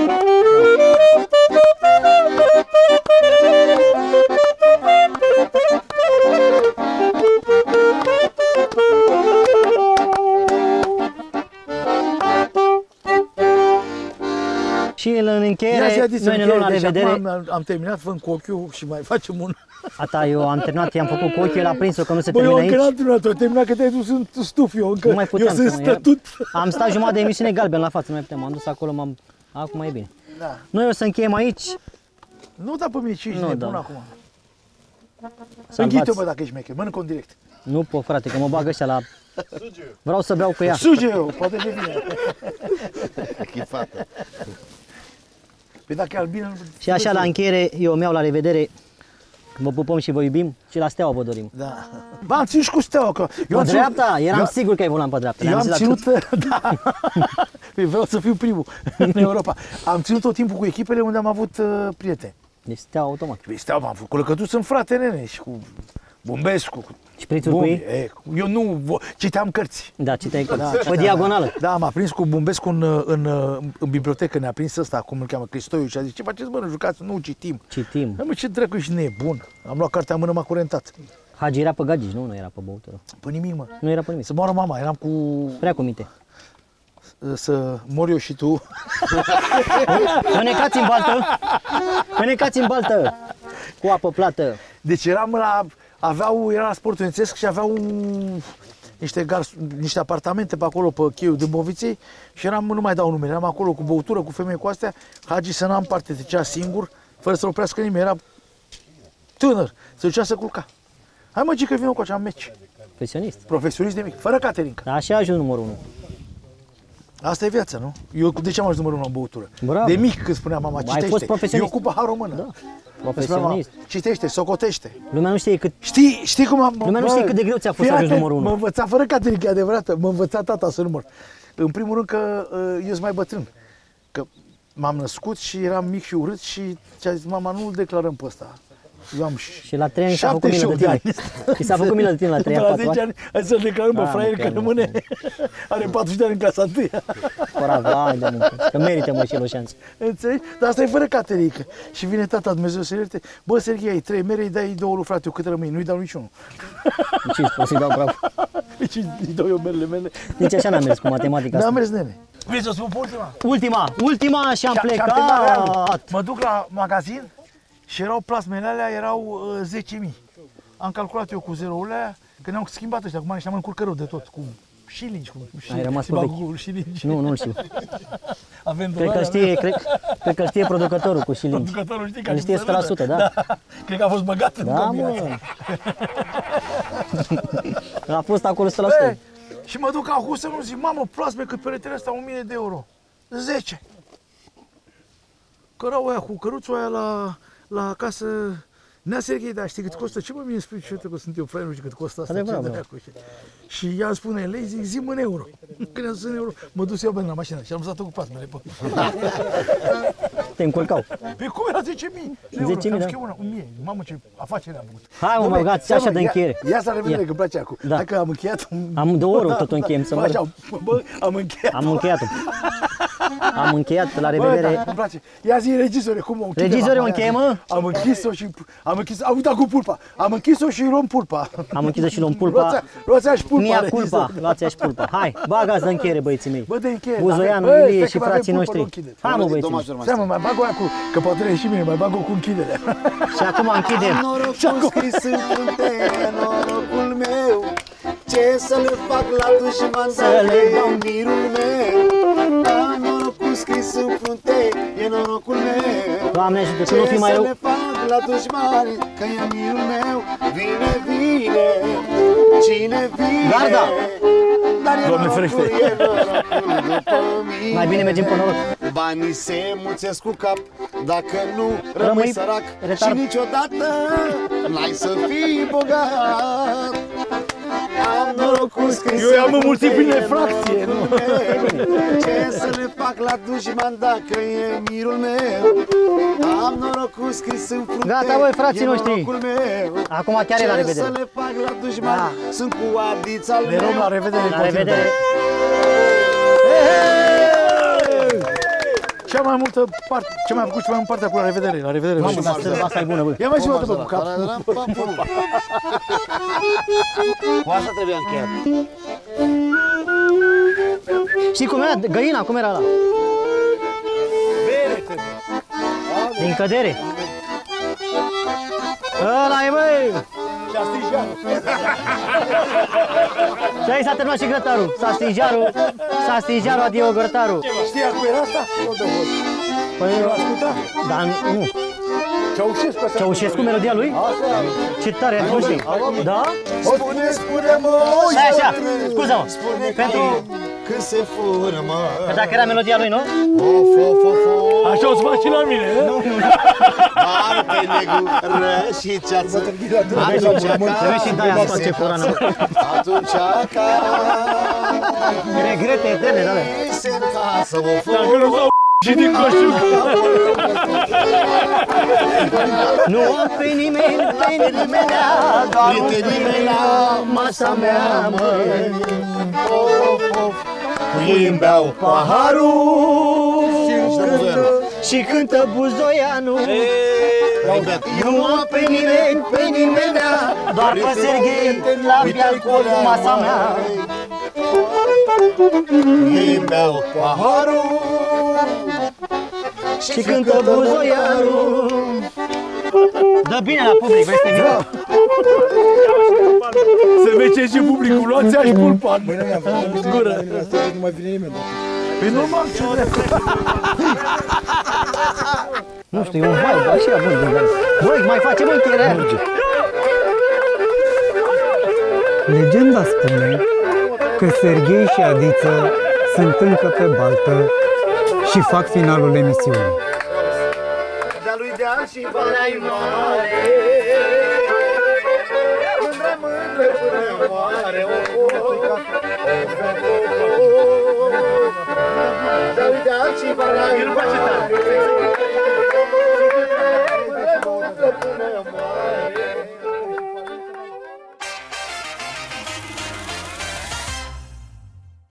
Și în încheiere, noi ne luăm la revedere. Am terminat, fă cu ochiul și mai facem un... Ata, eu am terminat, i-am făcut cu ochiul, el a prins-o că nu se Bă, eu termină încă aici. n-am terminat, am terminat că te-ai dus în stuf, eu încă, Nu mai eu puteam sunt să mă stătut. Am stat jumătate de emisiune galben la față, nu mai puteam, m-am dus acolo, acum e bine. Da. Noi o să încheiem aici. Nu da pe mine, ce ești Nu, nebun da. acum. Salvați. Înghite-o, bă, dacă ești mecher, mănânc-o în direct. Nu, po, frate, că mă bag ăștia la... Vreau să beau cu ea. Suge eu, poate devine. Chifată. Păi dacă e albină... Și așa, la încheiere, eu mi-au la revedere. Vă pupăm și vă iubim și la Steaua vă dorim. Da. Ba, am ținut și cu Steaua, că... Pe dreapta? Eram sigur că ai volan pe dreapta. Eu am zis la ținut, da, Păi vreau să fiu primul în Europa. Am ținut tot timpul cu echipele unde am avut prieteni. Deci Steaua automat. Păi Steaua, am făcut cu Lăcătuț în frate, nene, și cu Bumbescu. Șprițuri cu ei? Eu nu citeam cărți. Da, citeai cărți. Pe diagonală. Da, m-a prins cu Bumbescu în bibliotecă, ne-a prins ăsta, cum îl cheamă, Cristoiu, și a zis, ce faceți, bă, nu jucați, nu citim. Citim. Mă, ce dracu, ești nebun. Am luat cartea în mână, m-a curentat. Hagi era pe gagici, nu? Nu era pe băutură. Pe nimic, mă. Nu era pe nimic. Să moară mama, eram cu... Prea cu minte. Să mor eu și tu. Înecați în baltă! Înecați în baltă! Cu apă plată. Deci eram la... Era la Sport Studențesc și aveau niște apartamente pe acolo, pe cheiul Dâmboviței, și nu mai dau numele, eram acolo cu băutură, cu femei cu astea. Hagi să n-am parte, trecea singur, fără să oprească nimeni, era tânăr, se ducea să culca. Hai mă, Gică, vină cu acea meci. Profesionist. Profesionist de mic, fără caterincă. Așa a ajuns numărul 1. Asta e viața, nu? Eu de ce am ajuns numărul 1 în băutură? Bravo. De mic, când spunea mama, citește. Ai fost profesionist. Eu cu pahar română. Da. Profesionist. Citește, socotește. Lumea nu știe cât... Știi cum am... Lumea nu știe cât de greu ți-a fost să ajungi numărul 1. Mă învăța fără caterincă, adevărată. Mă învăța tata să număr. În primul rând că eu sunt mai bătrân. Că m-am născut și eram mic și urât și a zis, mama, nu-l declarăm pe ăsta. Eu am și la 3 ani s-a făcut milă de tine. Și s-a făcut milă de tine la 3 ani, 4 ani. Hai să-l declarăm pe fraier că rămâne. Are 40 de ani în clasa 1. Corect, hai de muncă. Că merită, mă, și el o șansă. Înțelegi? Dar asta e fără caterincă. Și vine tata, Dumnezeu să ierte. Bă, Serghei, ai 3 mere, îi dai 2 lui frate, eu cât rămâi? Nu-i dau niciunul. Ce spus, să-i dau bravo. Deci îi dau eu merele mele. Nici așa n-am mers cu matematica asta. N-am mers, nene. Vrei să spun pe Ultima și am plecat. Mă duc la magazin și erau plasmele alea, erau 10.000. Am calculat eu cu zerourile alea, că ne-am schimbat ăștia, acum ne-am încurcă rău de tot, cu șilingi. Ai rămas pe vechi. Nu știu. Avem cred că știe producătorul cu șilingi. Producătorul știe, îl știe 100%, da. Cred că a fost băgat în combinație. A fost acolo 100%. Și mă duc acum să nu zic, mamă, plasme cât peretele ăsta, 1000 de euro. 10. Cărau aia cu căruțul aia la casă. Nea Serghei, dar știi cât costă? Ce mă mie spui ce că sunt eu fraier, nu știu cât costă asta? Și ea spune lei, zic, zi în euro. Când am zis în euro, mă duc să iau bani la mașină și am lăsat-o cu plasmele. Te încurcau. Pe cum era 10.000? 10.000, da. 1.000. Mamă, ce afacere am făcut. Hai mă, băgați așa de încheiere. Ia să revedere, că place acum. Da. Hai că am încheiat. Am 2 ore tot încheiem să mă. Bă, am încheiat. Am încheiat-o. Am încheiat, la revedere. Bă, îmi place. Ia zi, regizore, cum o închide. Regizore, o încheie, mă? Am închis-o și... Am uitat cu pulpa. Am închis-o și luăm pulpa. Am închis-o și luăm pulpa. Luați-a și pulpa. Mia culpa, luați-a și pulpa. Hai, bagați de încheiere, băieții mei. Bă, de încheiere. Buzoianu, Ilie și frații noștri. Hai, mă, băieții mei. Stai, mă, mai bag o aia cu... Că poate și mine, mai bag o cu închiderea. Și acum închidem. Norocul scris în frunte, norocul meu. Ce să le fac la dușman, să le dau mirul meu. Am norocul scris în frunte, e norocul meu. Doamne ajută, să nu fii mai rău. Ce să le fac la dușman, că e mirul meu. Vine, cine vine. Garda! Dar e norocul după mine. Mai bine mergem pe noroc. Banii se mulțesc cu cap, dacă nu Rămâi rămâi sărac. retard. Și niciodată n-ai să fii bogat. Am norocul scris. Eu am înmulțit prin fracție, nu? Ce să le fac la dușman dacă e mirul meu? Am norocul scris în frunte. Gata, băi, frații e noștri. norocul meu. Acum chiar e la revedere. Ce să le fac la dușman? Sunt cu adița al Ne luăm la meu. revedere. La revedere. Cea mai multă parte, ce mai am făcut cea mai multă parte cu la revedere, la revedere. Mamă, asta e bună, bă. Ia mai zi o dată, bă, cu cap. Cu asta trebuie încheiat. Știi cum era? Găina, cum era ăla? Din cădere. Ăla e, băi! Și aici s-a terminat și grătarul. S-a stins jarul, adio grătarul. Știi cu era asta? Nu dă vot. Păi, Asculta? dar nu. Ceaușescu asta. Ceaușescu, melodia lui? Ce tare, nu știi? Da? Spune-mă, Stai așa, scuză-mă. Pentru când se fură, mă. că dacă era melodia lui, nu? Of, of, of, of. Așa o să faci și la mine, nu? Barbe negură și ceață. Trebuie și de-aia să face corană. Atunci ca Regrete eterne, da? se în casă o Dacă nu s-au Și din coșul. Nu am pe nimeni, doar prietenii mei la masa mea, măi. Cu ei îmi beau paharul și cântă buzoianul. Nu am pe nimeni, doar pe Serghei la alcool cu masa mea. Ei îmi beau paharul și cântă buzoianul. Dă bine la public, vrei să te vină? Se vede și publicul, luați aș pulpan. Mâine mi-am făcut gură. Nu mai vine nimeni. Păi normal, ce Nu știu, e un vibe, așa bun de vibe. Băi, mai facem încheierea. Legenda spune că Serghei și Adiță sunt încă pe baltă și fac finalul emisiunii. De-a lui Dean și Balai mare, mândră până moare, de-a lui Dean și Balai mare.